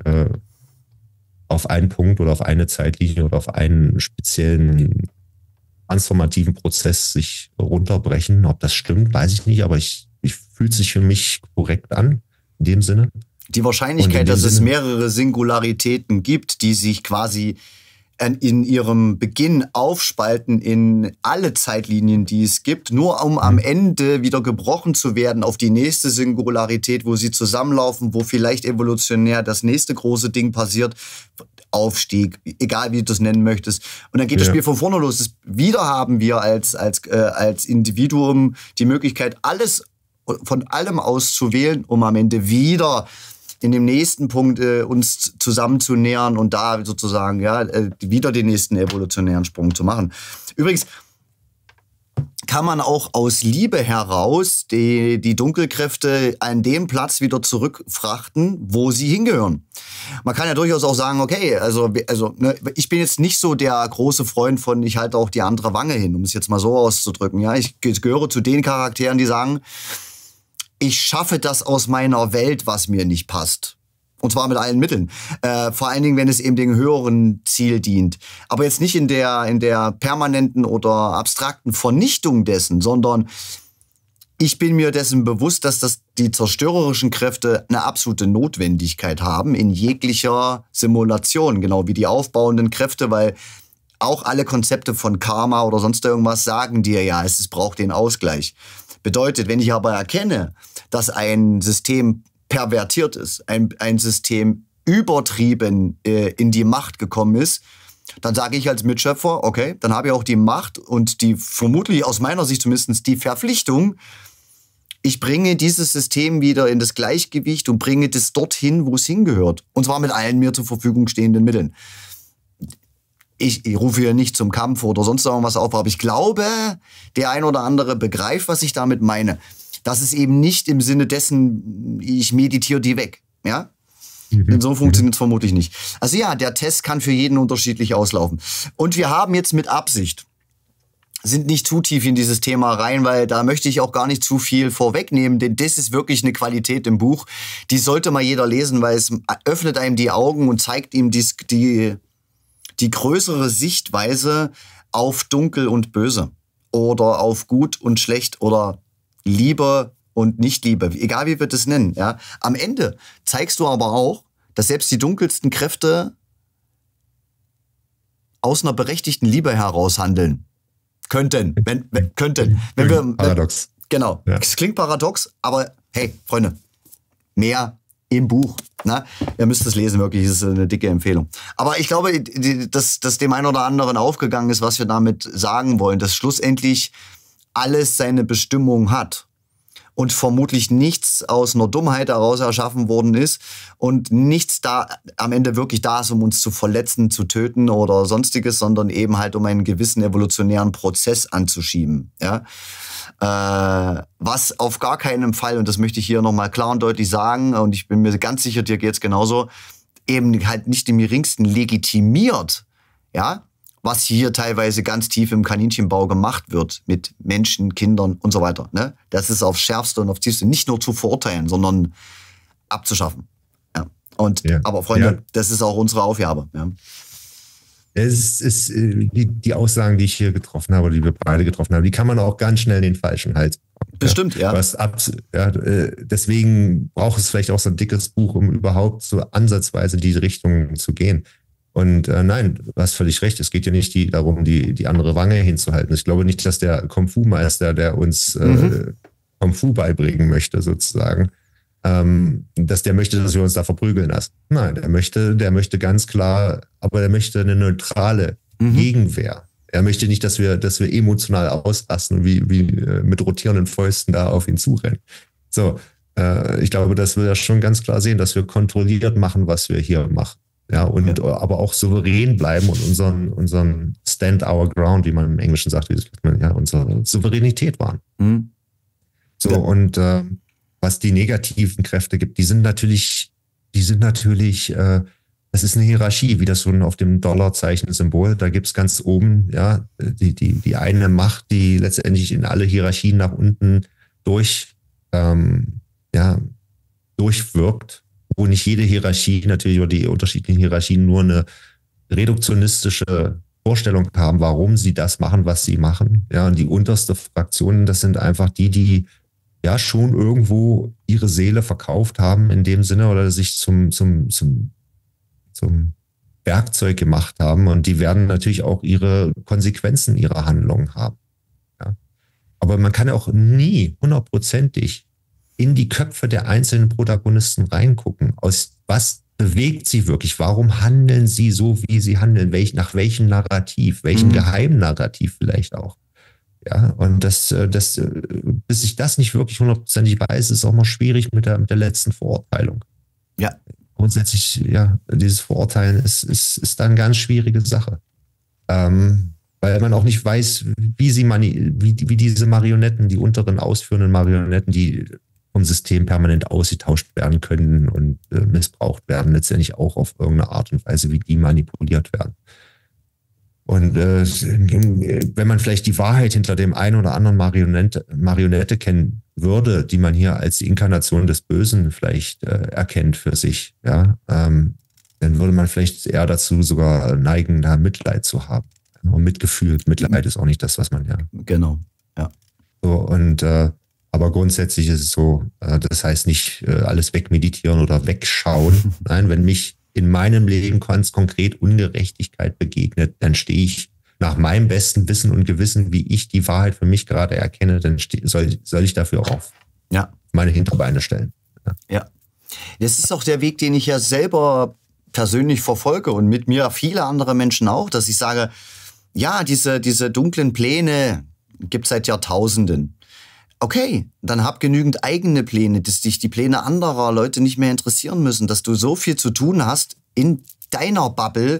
auf einen Punkt oder auf eine Zeitlinie oder auf einen speziellen transformativen Prozess sich runterbrechen. Ob das stimmt, weiß ich nicht, aber ich fühlt sich für mich korrekt an, in dem Sinne. Die Wahrscheinlichkeit, dass es mehrere Singularitäten gibt, die sich quasi in ihrem Beginn aufspalten in alle Zeitlinien, die es gibt, nur um am Ende wieder gebrochen zu werden auf die nächste Singularität, wo sie zusammenlaufen, wo vielleicht evolutionär das nächste große Ding passiert, Aufstieg, egal wie du das nennen möchtest. Und dann geht das Spiel von vorne los. Wieder haben wir als Individuum die Möglichkeit, alles von allem auszuwählen, um am Ende wieder in dem nächsten Punkt uns zusammenzunähern und da sozusagen wieder den nächsten evolutionären Sprung zu machen. Übrigens kann man auch aus Liebe heraus die Dunkelkräfte an den Platz wieder zurückfrachten, wo sie hingehören. Man kann ja durchaus auch sagen, okay, ich bin jetzt nicht so der große Freund von, ich halte auch die andere Wange hin, um es jetzt mal so auszudrücken. Ja, ich gehöre zu den Charakteren, die sagen, ich schaffe das aus meiner Welt, was mir nicht passt. Und zwar mit allen Mitteln. Vor allen Dingen, wenn es eben dem höheren Ziel dient. Aber jetzt nicht in der permanenten oder abstrakten Vernichtung dessen, sondern ich bin mir dessen bewusst, dass die zerstörerischen Kräfte eine absolute Notwendigkeit haben in jeglicher Simulation. Genau wie die aufbauenden Kräfte, weil auch alle Konzepte von Karma oder sonst irgendwas sagen dir ja, es braucht den Ausgleich. Bedeutet, wenn ich aber erkenne, dass ein System pervertiert ist, ein System übertrieben in die Macht gekommen ist, dann sage ich als Mitschöpfer, okay, dann habe ich auch die Macht und die vermutlich aus meiner Sicht zumindest die Verpflichtung, ich bringe dieses System wieder in das Gleichgewicht und bringe das dorthin, wo es hingehört. Und zwar mit allen mir zur Verfügung stehenden Mitteln. Ich rufe hier nicht zum Kampf oder sonst irgendwas auf, aber ich glaube, der ein oder andere begreift, was ich damit meine. Das ist eben nicht im Sinne dessen, ich meditiere die weg. Ja? Denn so funktioniert es vermutlich nicht. Also ja, der Test kann für jeden unterschiedlich auslaufen. Und wir haben jetzt mit Absicht, sind nicht zu tief in dieses Thema rein, weil da möchte ich auch gar nicht zu viel vorwegnehmen, denn das ist wirklich eine Qualität im Buch. Die sollte mal jeder lesen, weil es öffnet einem die Augen und zeigt ihm die größere Sichtweise auf Dunkel und Böse oder auf Gut und Schlecht oder Liebe und Nicht-Liebe, egal wie wir das nennen. Ja. Am Ende zeigst du aber auch, dass selbst die dunkelsten Kräfte aus einer berechtigten Liebe heraus handeln könnten. Wenn wir, paradox. Genau, ja. Es klingt paradox, aber hey, Freunde, mehr im Buch. Na, ihr müsst es lesen, wirklich, das ist eine dicke Empfehlung. Aber ich glaube, dass dem einen oder anderen aufgegangen ist, was wir damit sagen wollen, dass schlussendlich alles seine Bestimmung hat. und vermutlich nichts aus einer Dummheit heraus erschaffen worden ist und nichts da am Ende wirklich da ist, um uns zu verletzen, zu töten oder sonstiges, sondern eben halt um einen gewissen evolutionären Prozess anzuschieben. Ja? Was auf gar keinen Fall, und das möchte ich hier nochmal klar und deutlich sagen, und ich bin mir ganz sicher, dir geht's genauso, eben halt nicht im geringsten legitimiert, ja, was hier teilweise ganz tief im Kaninchenbau gemacht wird mit Menschen, Kindern und so weiter. Ne? Das ist aufs Schärfste und aufs Tiefste nicht nur zu verurteilen, sondern abzuschaffen. Ja. Und, ja. Aber Freunde, das ist auch unsere Aufgabe. Ja. Es ist die Aussagen, die ich hier getroffen habe, die wir beide getroffen haben, die kann man auch ganz schnell in den falschen Hals bekommen. Bestimmt, ja. Deswegen braucht es vielleicht auch so ein dickes Buch, um überhaupt so ansatzweise in diese Richtung zu gehen. Und nein, du hast völlig recht, es geht ja nicht darum, die andere Wange hinzuhalten. Ich glaube nicht, dass der Kung-Fu-Meister, der uns Kung-Fu beibringen möchte, sozusagen, dass der möchte, dass wir uns da verprügeln lassen. Nein, der möchte ganz klar, aber der möchte eine neutrale Gegenwehr. Er möchte nicht, dass wir emotional ausrasten und wie mit rotierenden Fäusten da auf ihn zurennen. So, ich glaube, dass wir das schon ganz klar sehen, dass wir kontrolliert machen, was wir hier machen. Ja, und aber auch souverän bleiben und unseren Stand our ground, wie man im Englischen sagt, unsere Souveränität wahren. So, und was die negativen Kräfte gibt, die sind natürlich, das ist eine Hierarchie, wie das so auf dem Dollarzeichen-Symbol, da gibt's ganz oben, ja, die eine Macht, die letztendlich in alle Hierarchien nach unten durchwirkt, wo nicht jede Hierarchie natürlich oder die unterschiedlichen Hierarchien nur eine reduktionistische Vorstellung haben, warum sie das machen, was sie machen. Ja, und die unterste Fraktion, das sind einfach die ja schon irgendwo ihre Seele verkauft haben in dem Sinne oder sich zum Werkzeug gemacht haben, und die werden natürlich auch ihre Konsequenzen ihrer Handlungen haben. Ja. Aber man kann auch nie hundertprozentig in die Köpfe der einzelnen Protagonisten reingucken. Was bewegt sie wirklich? Warum handeln sie so, wie sie handeln? Nach welchem Narrativ? Welchem geheimen Narrativ vielleicht auch? Ja, und bis ich das nicht wirklich hundertprozentig weiß, ist auch mal schwierig mit der letzten Verurteilung. Ja. Grundsätzlich, ja, dieses Verurteilen ist dann eine ganz schwierige Sache. Weil man auch nicht weiß, wie diese Marionetten, die unteren ausführenden Marionetten, die vom System permanent ausgetauscht werden können und missbraucht werden, letztendlich auch auf irgendeine Art und Weise, wie die manipuliert werden. Und wenn man vielleicht die Wahrheit hinter dem einen oder anderen Marionette kennen würde, die man hier als die Inkarnation des Bösen vielleicht erkennt für sich, ja, dann würde man vielleicht eher dazu sogar neigen, da Mitleid zu haben. Und Mitgefühl, Mitleid ist auch nicht das, was man ja. Genau, ja. So, und aber grundsätzlich ist es so, das heißt nicht alles wegmeditieren oder wegschauen. Nein, wenn mich in meinem Leben ganz konkret Ungerechtigkeit begegnet, dann stehe ich nach meinem besten Wissen und Gewissen, wie ich die Wahrheit für mich gerade erkenne, dann soll ich dafür auch auf meine Hinterbeine stellen. Ja. Das ist auch der Weg, den ich ja selber persönlich verfolge und mit mir viele andere Menschen auch, dass ich sage, ja, diese dunklen Pläne gibt es seit Jahrtausenden. Okay, dann hab genügend eigene Pläne, dass dich die Pläne anderer Leute nicht mehr interessieren müssen, dass du so viel zu tun hast in deiner Bubble,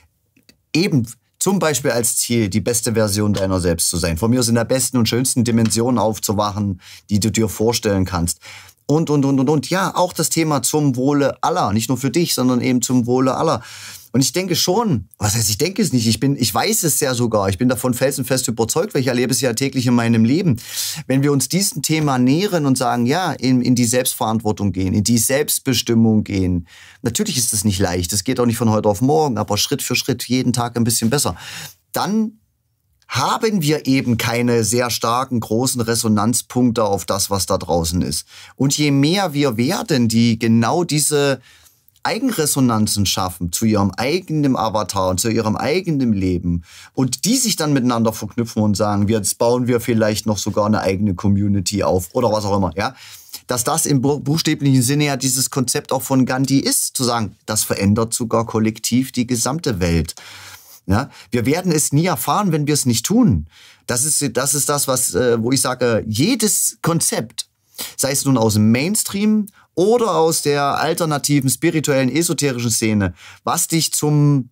eben zum Beispiel als Ziel, die beste Version deiner selbst zu sein. Von mir aus in der besten und schönsten Dimension aufzuwachen, die du dir vorstellen kannst. Und. Ja, auch das Thema zum Wohle aller. Nicht nur für dich, sondern eben zum Wohle aller. Und ich denke schon, was heißt, ich denke es nicht, ich weiß es ja sogar, ich bin davon felsenfest überzeugt, weil ich erlebe es ja täglich in meinem Leben. Wenn wir uns diesem Thema nähern und sagen, ja, in die Selbstverantwortung gehen, in die Selbstbestimmung gehen. Natürlich ist das nicht leicht, das geht auch nicht von heute auf morgen, aber Schritt für Schritt, jeden Tag ein bisschen besser. Dann haben wir eben keine sehr starken, großen Resonanzpunkte auf das, was da draußen ist. Und je mehr wir werden, die genau diese Eigenresonanzen schaffen zu ihrem eigenen Avatar und zu ihrem eigenen Leben und die sich dann miteinander verknüpfen und sagen, jetzt bauen wir vielleicht noch sogar eine eigene Community auf oder was auch immer, ja, dass das im buchstäblichen Sinne ja dieses Konzept auch von Gandhi ist, zu sagen, das verändert sogar kollektiv die gesamte Welt. Ja, wir werden es nie erfahren, wenn wir es nicht tun. Das ist das, was, wo ich sage, jedes Konzept, sei es nun aus dem Mainstream oder aus der alternativen, spirituellen, esoterischen Szene, was dich zum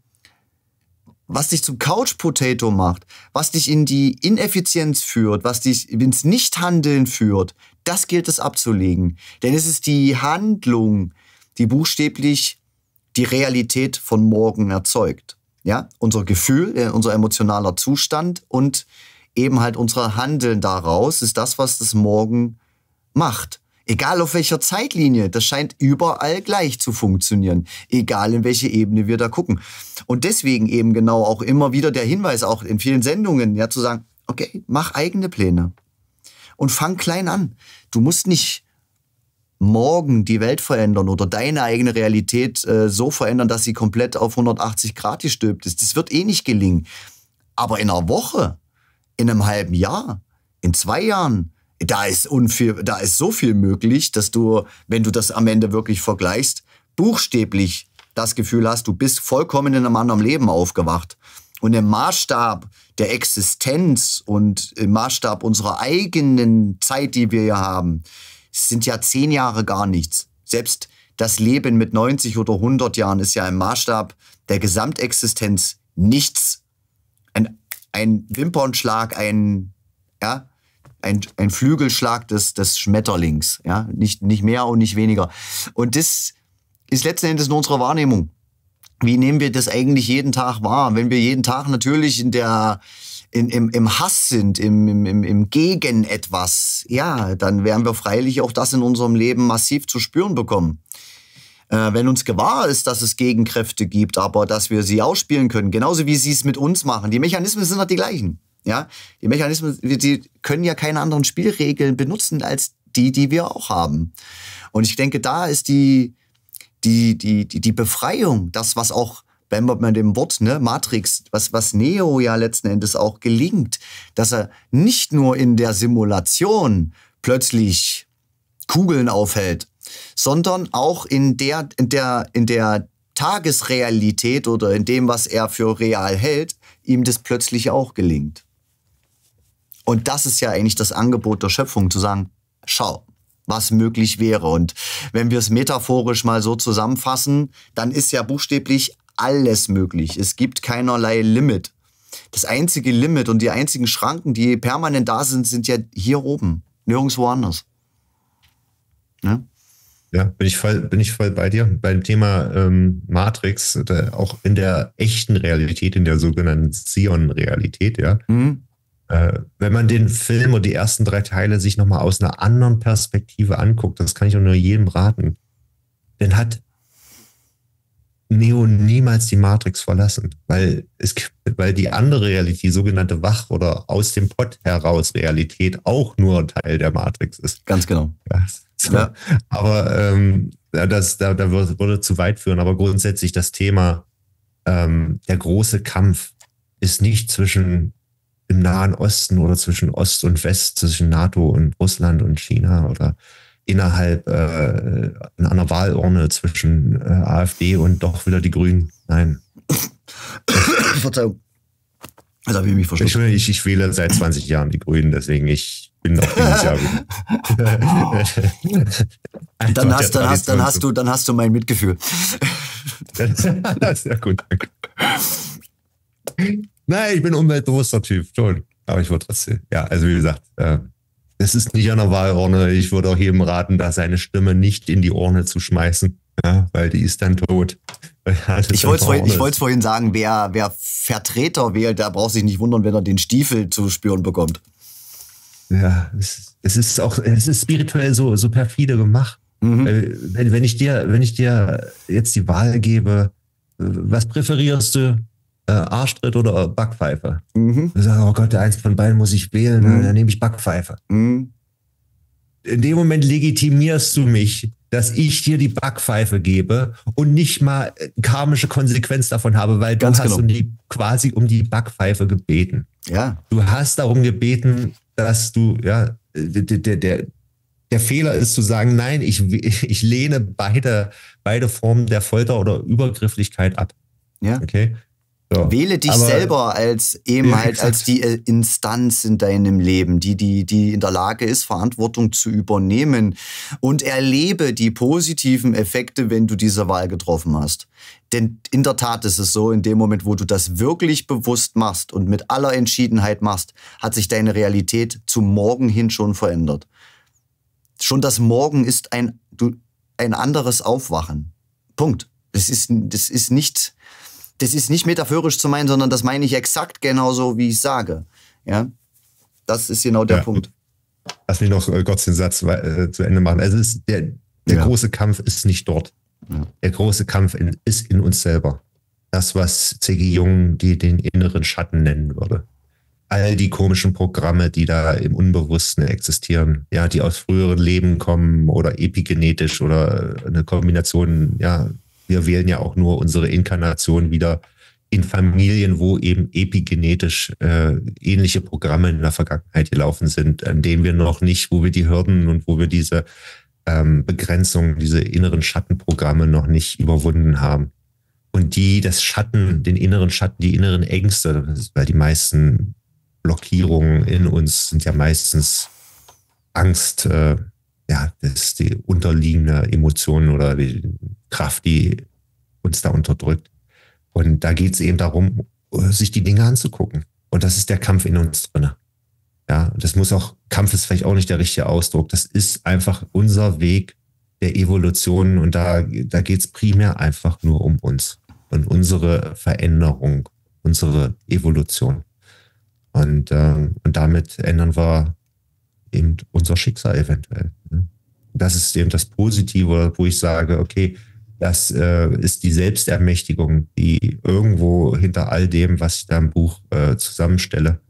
Couch-Potato macht, was dich in die Ineffizienz führt, was dich ins Nichthandeln führt, das gilt es abzulegen. Denn es ist die Handlung, die buchstäblich die Realität von morgen erzeugt. Ja? Unser Gefühl, unser emotionaler Zustand und eben halt unser Handeln daraus ist das, was das Morgen macht. Egal auf welcher Zeitlinie, das scheint überall gleich zu funktionieren. Egal in welche Ebene wir da gucken. Und deswegen eben genau auch immer wieder der Hinweis, auch in vielen Sendungen, ja, zu sagen, okay, mach eigene Pläne. Und fang klein an. Du musst nicht morgen die Welt verändern oder deine eigene Realität so verändern, dass sie komplett auf 180 Grad gestülpt ist. Das wird eh nicht gelingen. Aber in einer Woche, in einem halben Jahr, in 2 Jahren, da ist so viel möglich, dass du, wenn du das am Ende wirklich vergleichst, buchstäblich das Gefühl hast, du bist vollkommen in einem anderen Leben aufgewacht. Und im Maßstab der Existenz und im Maßstab unserer eigenen Zeit, die wir hier haben, sind ja 10 Jahre gar nichts. Selbst das Leben mit 90 oder 100 Jahren ist ja im Maßstab der Gesamtexistenz nichts. Ein Wimpernschlag, ein Flügelschlag des Schmetterlings, ja, nicht mehr und nicht weniger. Und das ist letzten Endes nur unsere Wahrnehmung. Wie nehmen wir das eigentlich jeden Tag wahr? Wenn wir jeden Tag natürlich im Hass sind, im Gegen etwas, ja, dann werden wir freilich auch das in unserem Leben massiv zu spüren bekommen. Wenn uns gewahr ist, dass es Gegenkräfte gibt, aber dass wir sie ausspielen können, genauso wie sie es mit uns machen. Die Mechanismen sind doch die gleichen. Ja, die Mechanismen, die können ja keine anderen Spielregeln benutzen als die wir auch haben. Und ich denke, da ist die Befreiung, das, was auch, wenn man mit dem Wort, ne, Matrix, was Neo ja letzten Endes auch gelingt, dass er nicht nur in der Simulation plötzlich Kugeln aufhält, sondern auch in der Tagesrealität oder in dem, was er für real hält, ihm das plötzlich auch gelingt. Und das ist ja eigentlich das Angebot der Schöpfung, zu sagen, schau, was möglich wäre. Und wenn wir es metaphorisch mal so zusammenfassen, dann ist ja buchstäblich alles möglich. Es gibt keinerlei Limit. Das einzige Limit und die einzigen Schranken, die permanent da sind, sind ja hier oben, nirgendwo anders. Ja? Ja, bin ich voll bei dir. Beim Thema Matrix, auch in der echten Realität, in der sogenannten Zion-Realität, ja. Mhm. Wenn man den Film und die ersten 3 Teile sich nochmal aus einer anderen Perspektive anguckt, das kann ich auch nur jedem raten, dann hat Neo niemals die Matrix verlassen, weil die andere Realität, die sogenannte Wach- oder aus dem Pott heraus Realität auch nur Teil der Matrix ist. Ganz genau. Ja, so. Ja. Aber da würde zu weit führen. Aber grundsätzlich das Thema, der große Kampf ist nicht zwischen im Nahen Osten oder zwischen Ost und West, zwischen NATO und Russland und China oder innerhalb einer Wahlurne zwischen AfD und doch wieder die Grünen. Nein. Verzeihung. Das habe ich mich verstanden. Ich wähle seit 20 Jahren die Grünen, deswegen ich bin noch dieses Jahr dann hast du mein Mitgefühl. Das ist ja gut, danke. Nein, ich bin umweltbewusster Typ, schon. Aber ich würde trotzdem, ja, also wie gesagt, es ist nicht an der Wahlurne. Ich würde auch jedem raten, da seine Stimme nicht in die Urne zu schmeißen, ja, weil die ist dann tot. Ich wollte vorhin sagen, wer Vertreter wählt, der braucht sich nicht wundern, wenn er den Stiefel zu spüren bekommt. Ja, es ist spirituell so perfide gemacht. Mhm. Wenn ich dir jetzt die Wahl gebe, was präferierst du? Arschtritt oder Backpfeife? Mhm. Du sagst, oh Gott, eins von beiden muss ich wählen, dann nehme ich Backpfeife. Mhm. In dem Moment legitimierst du mich, dass ich dir die Backpfeife gebe und nicht mal karmische Konsequenz davon habe, weil Ganz du hast genau. quasi um die Backpfeife gebeten. Ja. Du hast darum gebeten, dass du, ja, der Fehler ist zu sagen, nein, ich lehne beide Formen der Folter oder Übergrifflichkeit ab. Ja. Okay? So. Wähle dich Aber, selber als eben ja, halt als die Instanz in deinem Leben, die in der Lage ist, Verantwortung zu übernehmen, und erlebe die positiven Effekte, wenn du diese Wahl getroffen hast. Denn in der Tat ist es so, in dem Moment, wo du das wirklich bewusst machst und mit aller Entschiedenheit machst, hat sich deine Realität zum Morgen hin schon verändert. Schon das Morgen ist ein anderes Aufwachen. Punkt. Das ist nicht metaphorisch zu meinen, sondern das meine ich exakt genauso, wie ich sage. Ja, das ist genau der Punkt. Lass mich noch kurz den Satz zu Ende machen. Also der große Kampf ist nicht dort. Ja. Der große Kampf ist in uns selber. Das, was C.G. Jung den inneren Schatten nennen würde. All die komischen Programme, die da im Unbewussten existieren, ja, die aus früheren Leben kommen oder epigenetisch oder eine Kombination, ja, wir wählen ja auch nur unsere Inkarnation wieder in Familien, wo eben epigenetisch ähnliche Programme in der Vergangenheit gelaufen sind, an denen wir noch nicht, wo wir die Hürden und wo wir diese Begrenzungen, diese inneren Schattenprogramme noch nicht überwunden haben. Und den inneren Schatten, die inneren Ängste, weil die meisten Blockierungen in uns sind ja meistens Angst, das ist die unterliegende Emotion oder die Kraft, die uns da unterdrückt. Und da geht es eben darum, sich die Dinge anzugucken. Und das ist der Kampf in uns drin. Ja, Kampf ist vielleicht auch nicht der richtige Ausdruck. Das ist einfach unser Weg der Evolution. Und da geht es primär einfach nur um uns und unsere Veränderung, unsere Evolution. Und damit ändern wir eben unser Schicksal eventuell. Das ist eben das Positive, wo ich sage, okay, das ist die Selbstermächtigung, die irgendwo hinter all dem, was ich da im Buch zusammenstelle,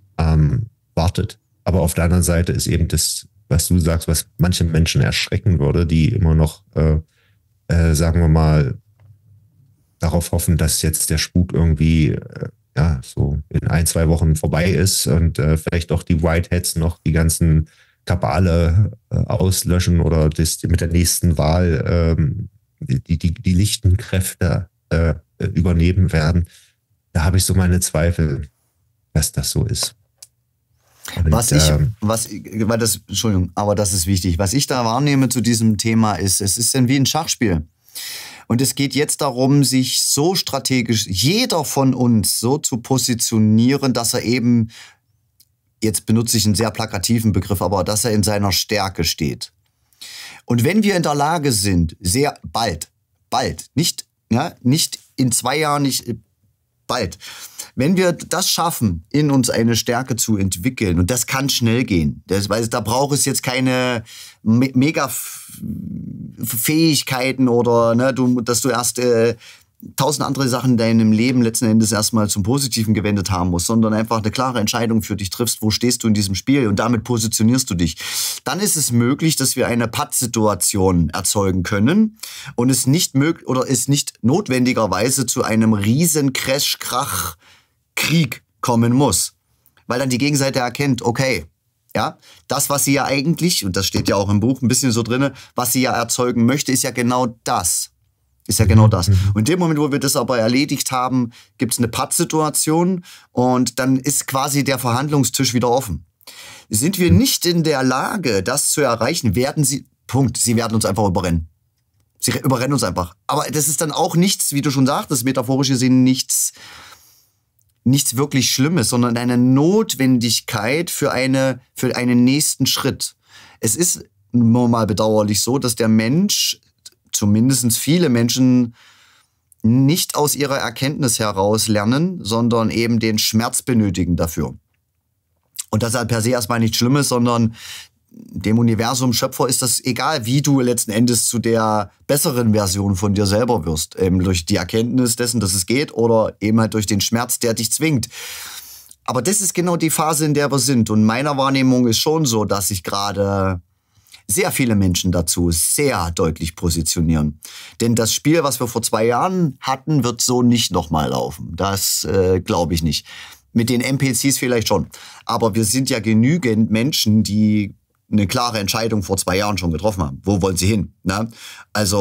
wartet. Aber auf der anderen Seite ist eben das, was du sagst, was manche Menschen erschrecken würde, die immer noch, sagen wir mal, darauf hoffen, dass jetzt der Spuk irgendwie so in 1-2 Wochen vorbei ist und vielleicht doch die Whiteheads noch die ganzen Kabale auslöschen oder mit der nächsten Wahl die lichten Kräfte übernehmen werden. Da habe ich so meine Zweifel, dass das so ist. Und, Entschuldigung, aber das ist wichtig. Was ich da wahrnehme zu diesem Thema ist, es ist dann wie ein Schachspiel. Und es geht jetzt darum, sich so strategisch, jeder von uns so zu positionieren, dass er eben, jetzt benutze ich einen sehr plakativen Begriff, aber dass er in seiner Stärke steht. Und wenn wir in der Lage sind, sehr bald, nicht in 2 Jahren, nicht bald, wenn wir das schaffen, in uns eine Stärke zu entwickeln, und das kann schnell gehen, weil da braucht es jetzt keine mega Fähigkeiten oder dass du erst 1000 andere Sachen in deinem Leben letzten Endes erstmal zum Positiven gewendet haben musst, sondern einfach eine klare Entscheidung für dich triffst, wo stehst du in diesem Spiel, und damit positionierst du dich. Dann ist es möglich, dass wir eine Pattsituation erzeugen können und es nicht notwendigerweise zu einem riesen Crash-Krach-Krieg kommen muss. Weil dann die Gegenseite erkennt, okay, ja, das, was sie ja eigentlich, und das steht ja auch im Buch ein bisschen so drin, was sie ja erzeugen möchte, ist ja genau das. Ist ja genau das. Und in dem Moment, wo wir das aber erledigt haben, gibt es eine Pattsituation und dann ist quasi der Verhandlungstisch wieder offen. Sind wir nicht in der Lage, das zu erreichen, sie werden uns einfach überrennen. Sie überrennen uns einfach. Aber das ist dann auch nichts, wie du schon sagtest, metaphorisch gesehen nichts wirklich Schlimmes, sondern eine Notwendigkeit für einen nächsten Schritt. Es ist nur mal bedauerlich so, dass der Mensch, zumindest viele Menschen, nicht aus ihrer Erkenntnis heraus lernen, sondern eben den Schmerz benötigen dafür. Und das ist halt per se erstmal nichts Schlimmes, sondern dem Universum Schöpfer ist das egal, wie du letzten Endes zu der besseren Version von dir selber wirst. Eben durch die Erkenntnis dessen, dass es geht, oder eben halt durch den Schmerz, der dich zwingt. Aber das ist genau die Phase, in der wir sind. Und meiner Wahrnehmung ist schon so, dass sich gerade sehr viele Menschen dazu sehr deutlich positionieren. Denn das Spiel, was wir vor 2 Jahren hatten, wird so nicht nochmal laufen. Das glaube ich nicht. Mit den NPCs vielleicht schon. Aber wir sind ja genügend Menschen, die eine klare Entscheidung vor 2 Jahren schon getroffen haben. Wo wollen sie hin? Ne? Also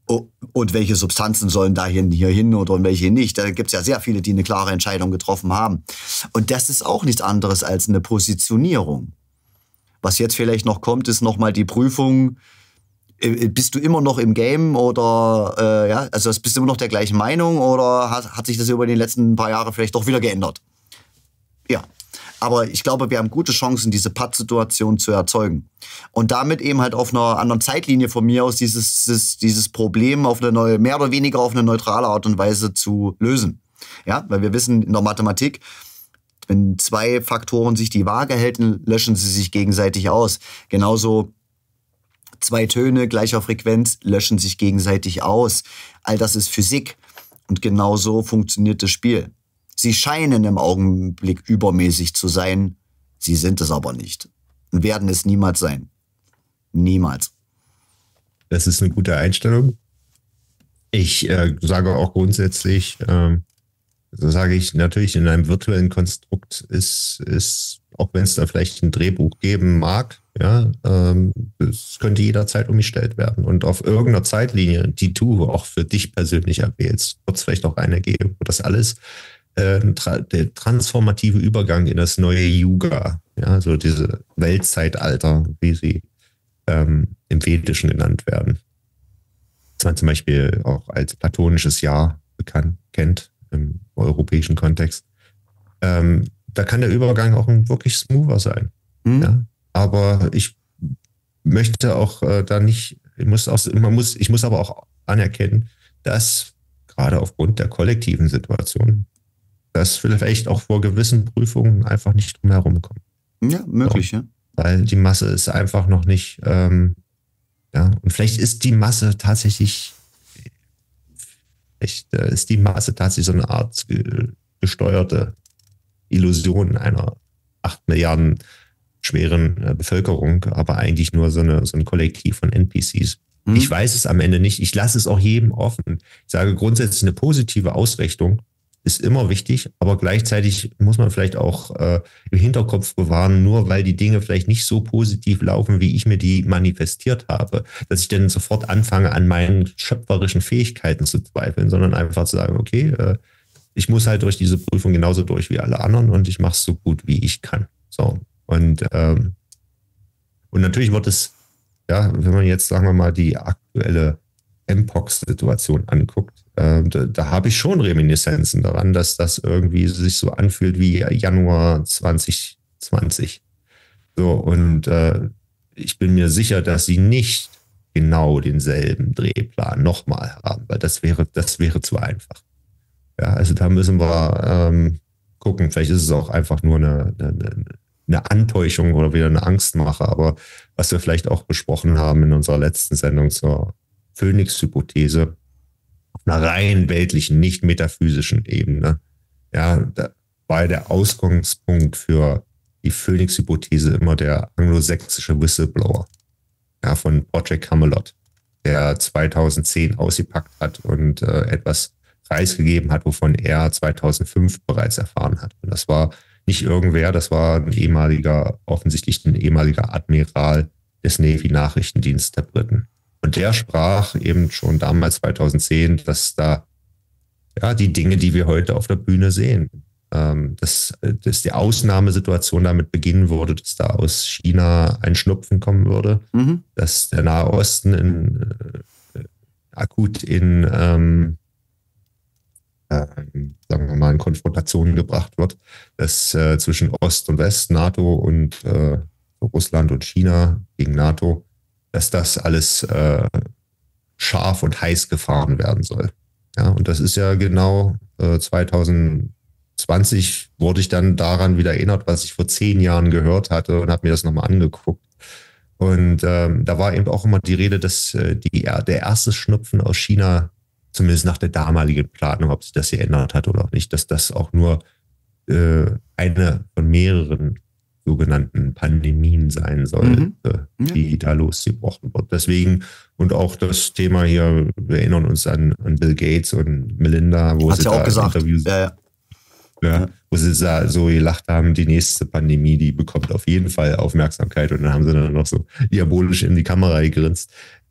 Und welche Substanzen sollen hier hin oder welche nicht. Da gibt es ja sehr viele, die eine klare Entscheidung getroffen haben. Und das ist auch nichts anderes als eine Positionierung. Was jetzt vielleicht noch kommt, ist nochmal die Prüfung, bist du immer noch im Game oder also bist du immer noch der gleichen Meinung oder hat sich das über die letzten paar Jahre vielleicht doch wieder geändert? Ja. Aber ich glaube, wir haben gute Chancen, diese Pattsituation zu erzeugen. Und damit eben halt auf einer anderen Zeitlinie von mir aus dieses Problem auf eine mehr oder weniger auf eine neutrale Art und Weise zu lösen. Ja, weil wir wissen in der Mathematik, wenn zwei Faktoren sich die Waage halten, löschen sie sich gegenseitig aus. Genauso zwei Töne gleicher Frequenz löschen sich gegenseitig aus. All das ist Physik. Und genauso funktioniert das Spiel. Sie scheinen im Augenblick übermäßig zu sein, sie sind es aber nicht und werden es niemals sein. Niemals. Das ist eine gute Einstellung. Ich sage auch grundsätzlich, sage ich natürlich, in einem virtuellen Konstrukt ist, auch wenn es da vielleicht ein Drehbuch geben mag, ja, es könnte jederzeit umgestellt werden. Und auf irgendeiner Zeitlinie, die du auch für dich persönlich erwählst, wird es vielleicht auch eine geben, wo das alles der transformative Übergang in das neue Yuga, ja, so diese Weltzeitalter, wie sie im Vedischen genannt werden. Das man zum Beispiel auch als platonisches Jahr kennt im europäischen Kontext. Da kann der Übergang auch ein wirklich smoother sein. Mhm. Ja? Aber ich möchte auch da nicht, ich muss aber auch anerkennen, dass gerade aufgrund der kollektiven Situation dass vielleicht auch vor gewissen Prüfungen einfach nicht drum herum kommen. Ja, möglich, so, ja. Weil die Masse ist einfach noch nicht, und vielleicht ist die Masse tatsächlich, so eine Art gesteuerte Illusion einer 8 Milliarden schweren Bevölkerung, aber eigentlich nur so ein Kollektiv von NPCs. Mhm. Ich weiß es am Ende nicht. Ich lasse es auch jedem offen. Ich sage grundsätzlich, eine positive Ausrichtung ist immer wichtig, aber gleichzeitig muss man vielleicht auch im Hinterkopf bewahren, nur weil die Dinge vielleicht nicht so positiv laufen, wie ich mir die manifestiert habe, dass ich dann sofort anfange, an meinen schöpferischen Fähigkeiten zu zweifeln, sondern einfach zu sagen, okay, ich muss halt durch diese Prüfung genauso durch wie alle anderen und ich mache es so gut, wie ich kann. So. Und natürlich wird es, ja, wenn man jetzt, sagen wir mal, die aktuelle Mpox-Situation anguckt, da habe ich schon Reminiszenzen daran, dass das irgendwie sich so anfühlt wie Januar 2020. So, und ich bin mir sicher, dass sie nicht genau denselben Drehplan nochmal haben, weil das wäre zu einfach. Ja, also da müssen wir gucken. Vielleicht ist es auch einfach nur eine Antäuschung oder wieder eine Angstmache, aber was wir vielleicht auch besprochen haben in unserer letzten Sendung zur Phoenix-Hypothese, auf einer rein weltlichen, nicht metaphysischen Ebene, ja, da war der Ausgangspunkt für die Phoenix-Hypothese immer der anglosächsische Whistleblower, ja, von Project Camelot, der 2010 ausgepackt hat und etwas preisgegeben hat, wovon er 2005 bereits erfahren hat. Und das war nicht irgendwer, das war offensichtlich ein ehemaliger Admiral des Navy-Nachrichtendienstes der Briten. Und der sprach eben schon damals 2010, dass da ja die Dinge, die wir heute auf der Bühne sehen, dass die Ausnahmesituation damit beginnen würde, dass da aus China ein Schnupfen kommen würde, dass der Nahe Osten akut in sagen wir mal, in Konfrontation gebracht wird, dass zwischen Ost und West, NATO und Russland und China gegen NATO, dass das alles scharf und heiß gefahren werden soll. Ja, und das ist ja genau 2020 wurde ich dann daran wieder erinnert, was ich vor 10 Jahren gehört hatte und habe mir das nochmal angeguckt. Und da war eben auch immer die Rede, dass der erste Schnupfen aus China, zumindest nach der damaligen Planung, ob sich das geändert hat oder auch nicht, dass das auch nur eine von mehreren sogenannten Pandemien sein sollte, die da losgebrochen wird. Deswegen, und auch das Thema hier, wir erinnern uns an Bill Gates und Melinda, wo sie da Interviews, wo sie so gelacht haben, die nächste Pandemie, die bekommt auf jeden Fall Aufmerksamkeit, und dann haben sie dann noch so diabolisch in die Kamera gegrinst.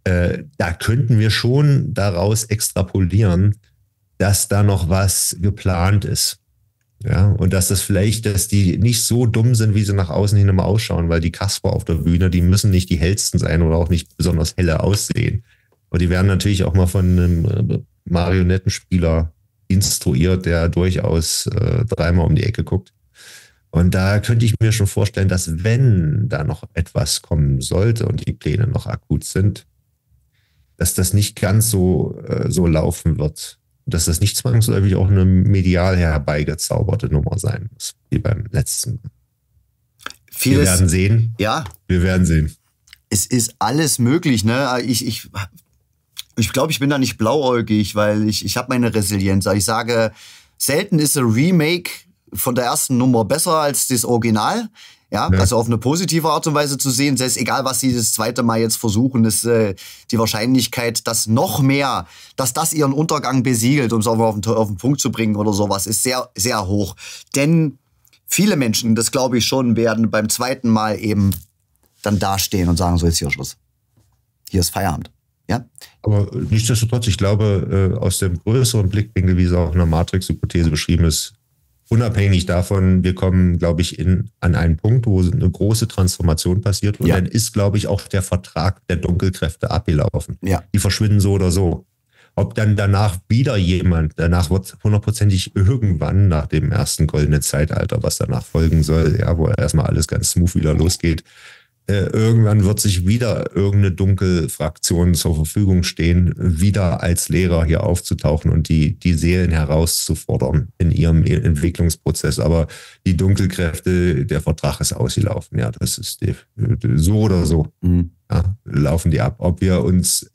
Da könnten wir schon daraus extrapolieren, dass da noch was geplant ist. Ja, und dass die nicht so dumm sind, wie sie nach außen hin immer ausschauen, weil die Kasper auf der Bühne, die müssen nicht die hellsten sein oder auch nicht besonders helle aussehen. Aber die werden natürlich auch mal von einem Marionettenspieler instruiert, der durchaus dreimal um die Ecke guckt. Und da könnte ich mir schon vorstellen, dass wenn da noch etwas kommen sollte und die Pläne noch akut sind, dass das nicht ganz so laufen wird. Dass das nicht zwangsläufig auch eine medial herbeigezauberte Nummer sein muss, wie beim letzten. Wir werden sehen. Ja. Wir werden sehen. Es ist alles möglich, ne? Ich glaube, ich bin da nicht blauäugig, weil ich habe meine Resilienz. Ich sage, selten ist ein Remake von der ersten Nummer besser als das Original. Ja, also auf eine positive Art und Weise zu sehen, selbst egal, was sie das zweite Mal jetzt versuchen, ist die Wahrscheinlichkeit, dass noch mehr, dass das ihren Untergang besiegelt, um es auch auf den Punkt zu bringen oder sowas, ist sehr, sehr hoch. Denn viele Menschen, das glaube ich schon, werden beim zweiten Mal eben dann dastehen und sagen, so, jetzt hier Schluss. Hier ist Feierabend. Ja? Aber nichtsdestotrotz, ich glaube, aus dem größeren Blickwinkel, wie es auch in der Matrix-Hypothese beschrieben ist, unabhängig davon, wir kommen, glaube ich, an einen Punkt, wo eine große Transformation passiert. Und dann ist, glaube ich, auch der Vertrag der Dunkelkräfte abgelaufen. Ja. Die verschwinden so oder so. Ob dann danach danach wird hundertprozentig irgendwann nach dem ersten goldenen Zeitalter, was danach folgen soll, ja, wo erstmal alles ganz smooth wieder losgeht, irgendwann wird sich wieder irgendeine Dunkelfraktion zur Verfügung stehen, wieder als Lehrer hier aufzutauchen und die Seelen herauszufordern in ihrem Entwicklungsprozess. Aber die Dunkelkräfte, der Vertrag ist ausgelaufen. Ja, das ist so oder so. Ja, laufen die ab. Ob wir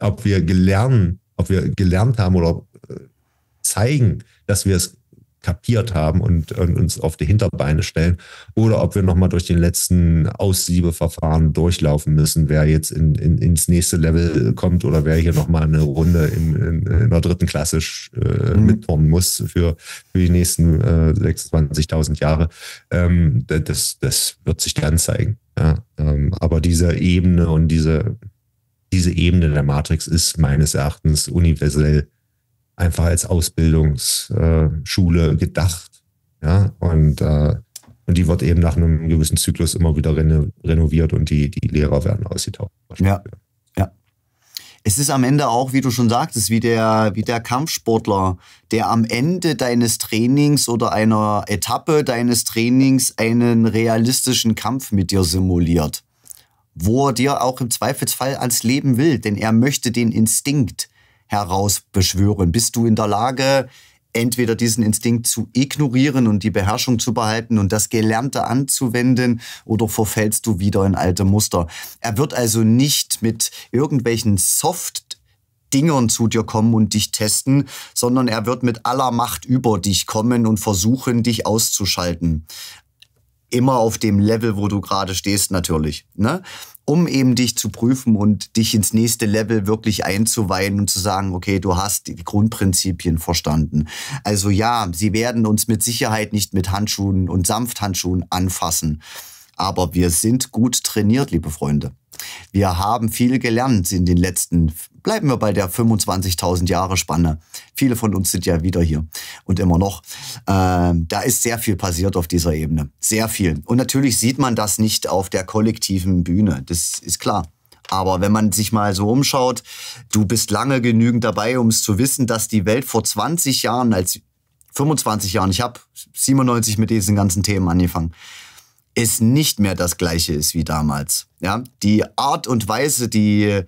gelernt haben oder zeigen, dass wir es kapiert haben und uns auf die Hinterbeine stellen, oder ob wir nochmal durch den letzten Aussiebeverfahren durchlaufen müssen, wer jetzt ins nächste Level kommt oder wer hier nochmal eine Runde in der 3. Klasse mitturnen muss für die nächsten 26.000 Jahre. Das wird sich dann zeigen. Ja? Aber diese Ebene und diese Ebene der Matrix ist meines Erachtens universell einfach als Ausbildungsschule gedacht. Ja, und die wird eben nach einem gewissen Zyklus immer wieder renoviert und die Lehrer werden ausgetauscht. Ja. Es ist am Ende auch, wie du schon sagtest, wie der Kampfsportler, der am Ende deines Trainings oder einer Etappe deines Trainings einen realistischen Kampf mit dir simuliert, wo er dir auch im Zweifelsfall ans Leben will, denn er möchte den Instinkt herausbeschwören. Bist du in der Lage, entweder diesen Instinkt zu ignorieren und die Beherrschung zu behalten und das Gelernte anzuwenden, oder verfällst du wieder in alte Muster? Er wird also nicht mit irgendwelchen Soft-Dingern zu dir kommen und dich testen, sondern er wird mit aller Macht über dich kommen und versuchen, dich auszuschalten. Immer auf dem Level, wo du gerade stehst, natürlich, ne? Um eben dich zu prüfen und dich ins nächste Level wirklich einzuweihen und zu sagen, okay, du hast die Grundprinzipien verstanden. Also ja, sie werden uns mit Sicherheit nicht mit Handschuhen und Sanfthandschuhen anfassen. Aber wir sind gut trainiert, liebe Freunde. Wir haben viel gelernt in den letzten, bleiben wir bei der 25.000 Jahre Spanne. Viele von uns sind ja wieder hier und immer noch. Da ist sehr viel passiert auf dieser Ebene. Sehr viel. Und natürlich sieht man das nicht auf der kollektiven Bühne. Das ist klar. Aber wenn man sich mal so umschaut, du bist lange genügend dabei, um es zu wissen, dass die Welt vor 20 Jahren, 25 Jahren, ich habe 97 mit diesen ganzen Themen angefangen, es nicht mehr das Gleiche ist wie damals. Ja? Die Art und Weise, die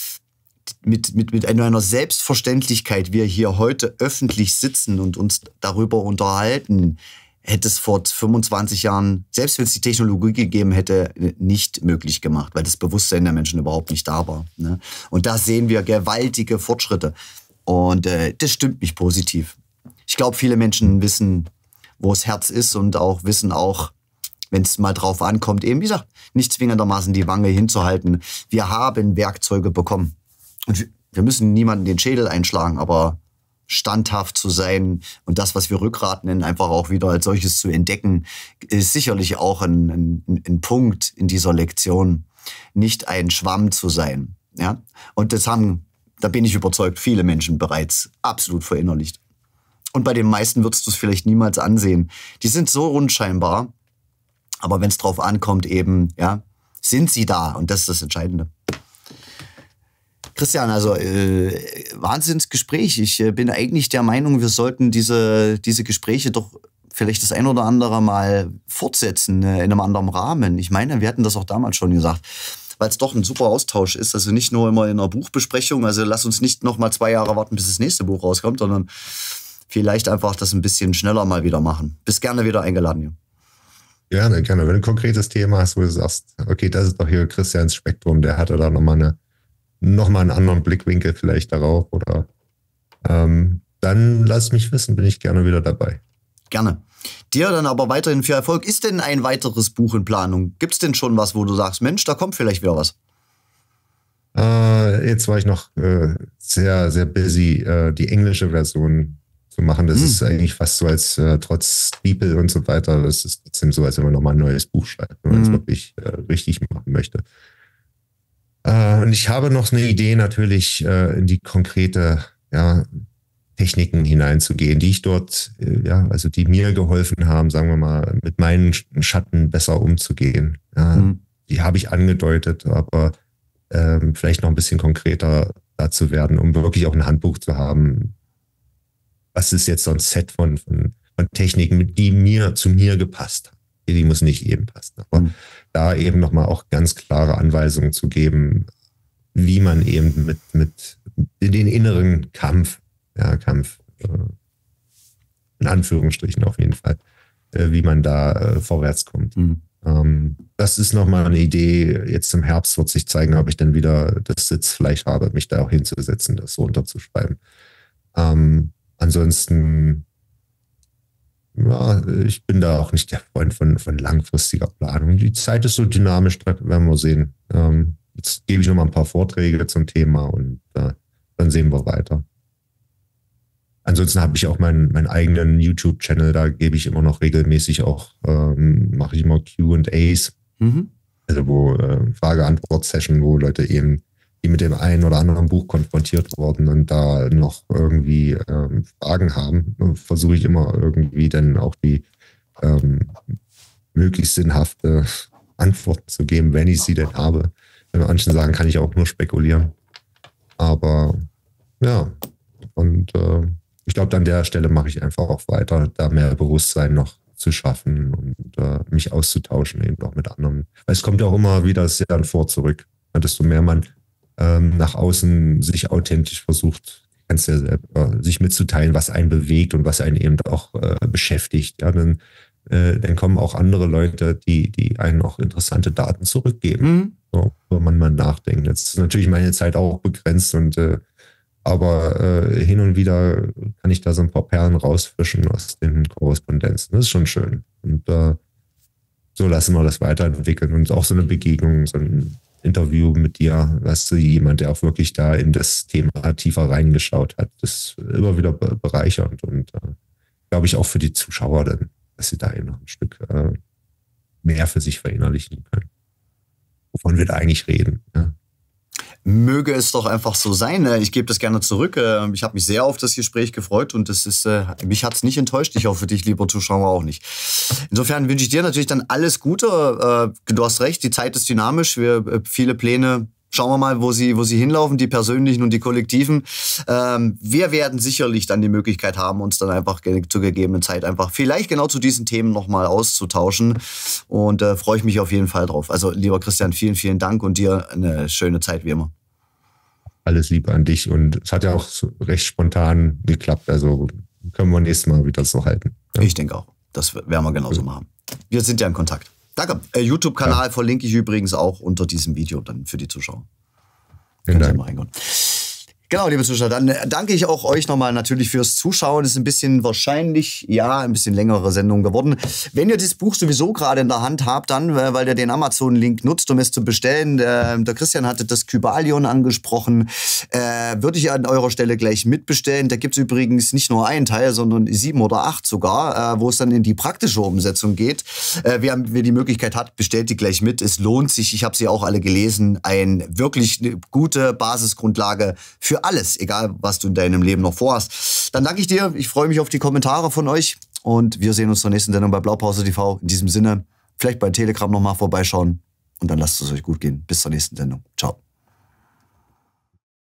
mit einer Selbstverständlichkeit wir hier heute öffentlich sitzen und uns darüber unterhalten, hätte es vor 25 Jahren, selbst wenn es die Technologie gegeben hätte, nicht möglich gemacht, weil das Bewusstsein der Menschen überhaupt nicht da war. Ne? Und da sehen wir gewaltige Fortschritte. Und das stimmt mich positiv. Ich glaube, viele Menschen wissen, wo das Herz ist, und auch wissen auch, wenn es mal drauf ankommt, eben, wie gesagt, nicht zwingendermaßen die Wange hinzuhalten. Wir haben Werkzeuge bekommen. Und wir müssen niemanden den Schädel einschlagen, aber standhaft zu sein und das, was wir Rückgrat nennen, einfach auch wieder als solches zu entdecken, ist sicherlich auch ein Punkt in dieser Lektion. Nicht ein Schwamm zu sein. Ja? Und das haben, da bin ich überzeugt, viele Menschen bereits absolut verinnerlicht. Und bei den meisten würdest du es vielleicht niemals ansehen. Die sind so unscheinbar, aber wenn es drauf ankommt eben, ja, sind sie da. Und das ist das Entscheidende. Christian, also Wahnsinnsgespräch. Ich bin eigentlich der Meinung, wir sollten diese Gespräche doch vielleicht das ein oder andere Mal fortsetzen in einem anderen Rahmen. Ich meine, wir hatten das auch damals schon gesagt, weil es doch ein super Austausch ist. Also nicht nur immer in einer Buchbesprechung. Also lass uns nicht noch mal 2 Jahre warten, bis das nächste Buch rauskommt, sondern vielleicht einfach das ein bisschen schneller mal wieder machen. Bist gerne wieder eingeladen hier. Gerne, gerne. Wenn du ein konkretes Thema hast, wo du sagst, okay, das ist doch hier Christians Spektrum, der hatte da nochmal einen anderen Blickwinkel vielleicht darauf oder dann lass mich wissen, bin ich gerne wieder dabei. Gerne. Dir dann aber weiterhin viel Erfolg. Ist denn ein weiteres Buch in Planung? Gibt es denn schon was, wo du sagst, Mensch, da kommt vielleicht wieder was? Jetzt war ich noch sehr, sehr busy, die englische Version zu machen. Das ist eigentlich fast so, als trotz Steeple und so weiter, das ist trotzdem so, als wenn man nochmal ein neues Buch schreibt, wenn man es wirklich richtig machen möchte. Und ich habe noch eine Idee natürlich in die konkrete Techniken hineinzugehen, die ich dort, also die mir geholfen haben, sagen wir mal, mit meinen Schatten besser umzugehen. Ja, die habe ich angedeutet, aber vielleicht noch ein bisschen konkreter dazu werden, um wirklich auch ein Handbuch zu haben. Was ist jetzt so ein Set von Techniken, die zu mir gepasst haben? Die muss nicht jedem passen, aber da eben nochmal auch ganz klare Anweisungen zu geben, wie man eben mit den inneren Kampf in Anführungsstrichen auf jeden Fall, wie man da vorwärts kommt. Das ist nochmal eine Idee. Jetzt im Herbst wird sich zeigen, ob ich dann wieder das Sitzfleisch habe, mich da auch hinzusetzen, das runterzuschreiben. Ansonsten, ich bin da auch nicht der Freund von langfristiger Planung. Die Zeit ist so dynamisch, da werden wir sehen. Jetzt gebe ich nochmal ein paar Vorträge zum Thema und dann sehen wir weiter. Ansonsten habe ich auch meinen eigenen YouTube-Channel, da gebe ich immer noch regelmäßig auch, mache ich immer Q&As, also wo Frage-Antwort-Session, wo Leute eben, die mit dem einen oder anderen Buch konfrontiert wurden und da noch irgendwie Fragen haben, versuche ich immer irgendwie dann auch die möglichst sinnhafte Antworten zu geben, wenn ich sie denn habe. Bei manchen Sachen kann ich auch nur spekulieren. Aber ja, und ich glaube, an der Stelle mache ich einfach auch weiter, da mehr Bewusstsein noch zu schaffen und mich auszutauschen eben auch mit anderen. Weil es kommt ja auch immer wieder sehr ein Vor zurück. Desto mehr man nach außen sich authentisch versucht, kannst ja selber sich mitzuteilen, was einen bewegt und was einen eben auch beschäftigt. Ja, dann kommen auch andere Leute, die einen auch interessante Daten zurückgeben, so, wo man mal nachdenkt. Jetzt ist natürlich meine Zeit auch begrenzt aber hin und wieder kann ich da so ein paar Perlen rausfischen aus den Korrespondenzen. Das ist schon schön. Und so lassen wir das weiterentwickeln. Und auch so eine Begegnung, so ein Interview mit dir, weißt du, jemand, der auch wirklich da in das Thema tiefer reingeschaut hat, das ist immer wieder bereichernd und glaube ich auch für die Zuschauer dann, dass sie da eben noch ein Stück mehr für sich verinnerlichen können, wovon wir da eigentlich reden. Ja. Möge es doch einfach so sein. Ich gebe das gerne zurück. Ich habe mich sehr auf das Gespräch gefreut und mich hat es nicht enttäuscht. Ich hoffe, dich, lieber Zuschauer, auch nicht. Insofern wünsche ich dir natürlich dann alles Gute. Du hast recht, die Zeit ist dynamisch. Viele Pläne, schauen wir mal, wo sie hinlaufen, die persönlichen und die kollektiven. Wir werden sicherlich dann die Möglichkeit haben, uns dann einfach zur gegebenen Zeit einfach vielleicht genau zu diesen Themen nochmal auszutauschen. Und freue ich mich auf jeden Fall drauf. Also, lieber Christian, vielen, vielen Dank und dir eine schöne Zeit wie immer. Alles Liebe an dich und es hat ja auch so recht spontan geklappt. Also können wir nächstes Mal wieder so halten. Ja. Ich denke auch. Das werden wir genauso machen. Wir sind ja in Kontakt. Danke. YouTube-Kanal verlinke ich übrigens auch unter diesem Video dann für die Zuschauer. Vielen Dank. Genau, liebe Zuschauer, dann danke ich auch euch nochmal natürlich fürs Zuschauen. Es ist ein bisschen wahrscheinlich, ja, ein bisschen längere Sendung geworden. Wenn ihr das Buch sowieso gerade in der Hand habt, dann, weil ihr den Amazon-Link nutzt, um es zu bestellen, der Christian hatte das Kybalion angesprochen, würde ich an eurer Stelle gleich mitbestellen. Da gibt's übrigens nicht nur einen Teil, sondern 7 oder 8 sogar, wo es dann in die praktische Umsetzung geht. Wer die Möglichkeit hat, bestellt die gleich mit. Es lohnt sich, ich habe sie auch alle gelesen. Wirklich eine gute Basisgrundlage für alles, egal was du in deinem Leben noch vorhast. Dann danke ich dir. Ich freue mich auf die Kommentare von euch und wir sehen uns zur nächsten Sendung bei Blaupause TV. In diesem Sinne, vielleicht bei Telegram nochmal vorbeischauen und dann lasst es euch gut gehen. Bis zur nächsten Sendung. Ciao.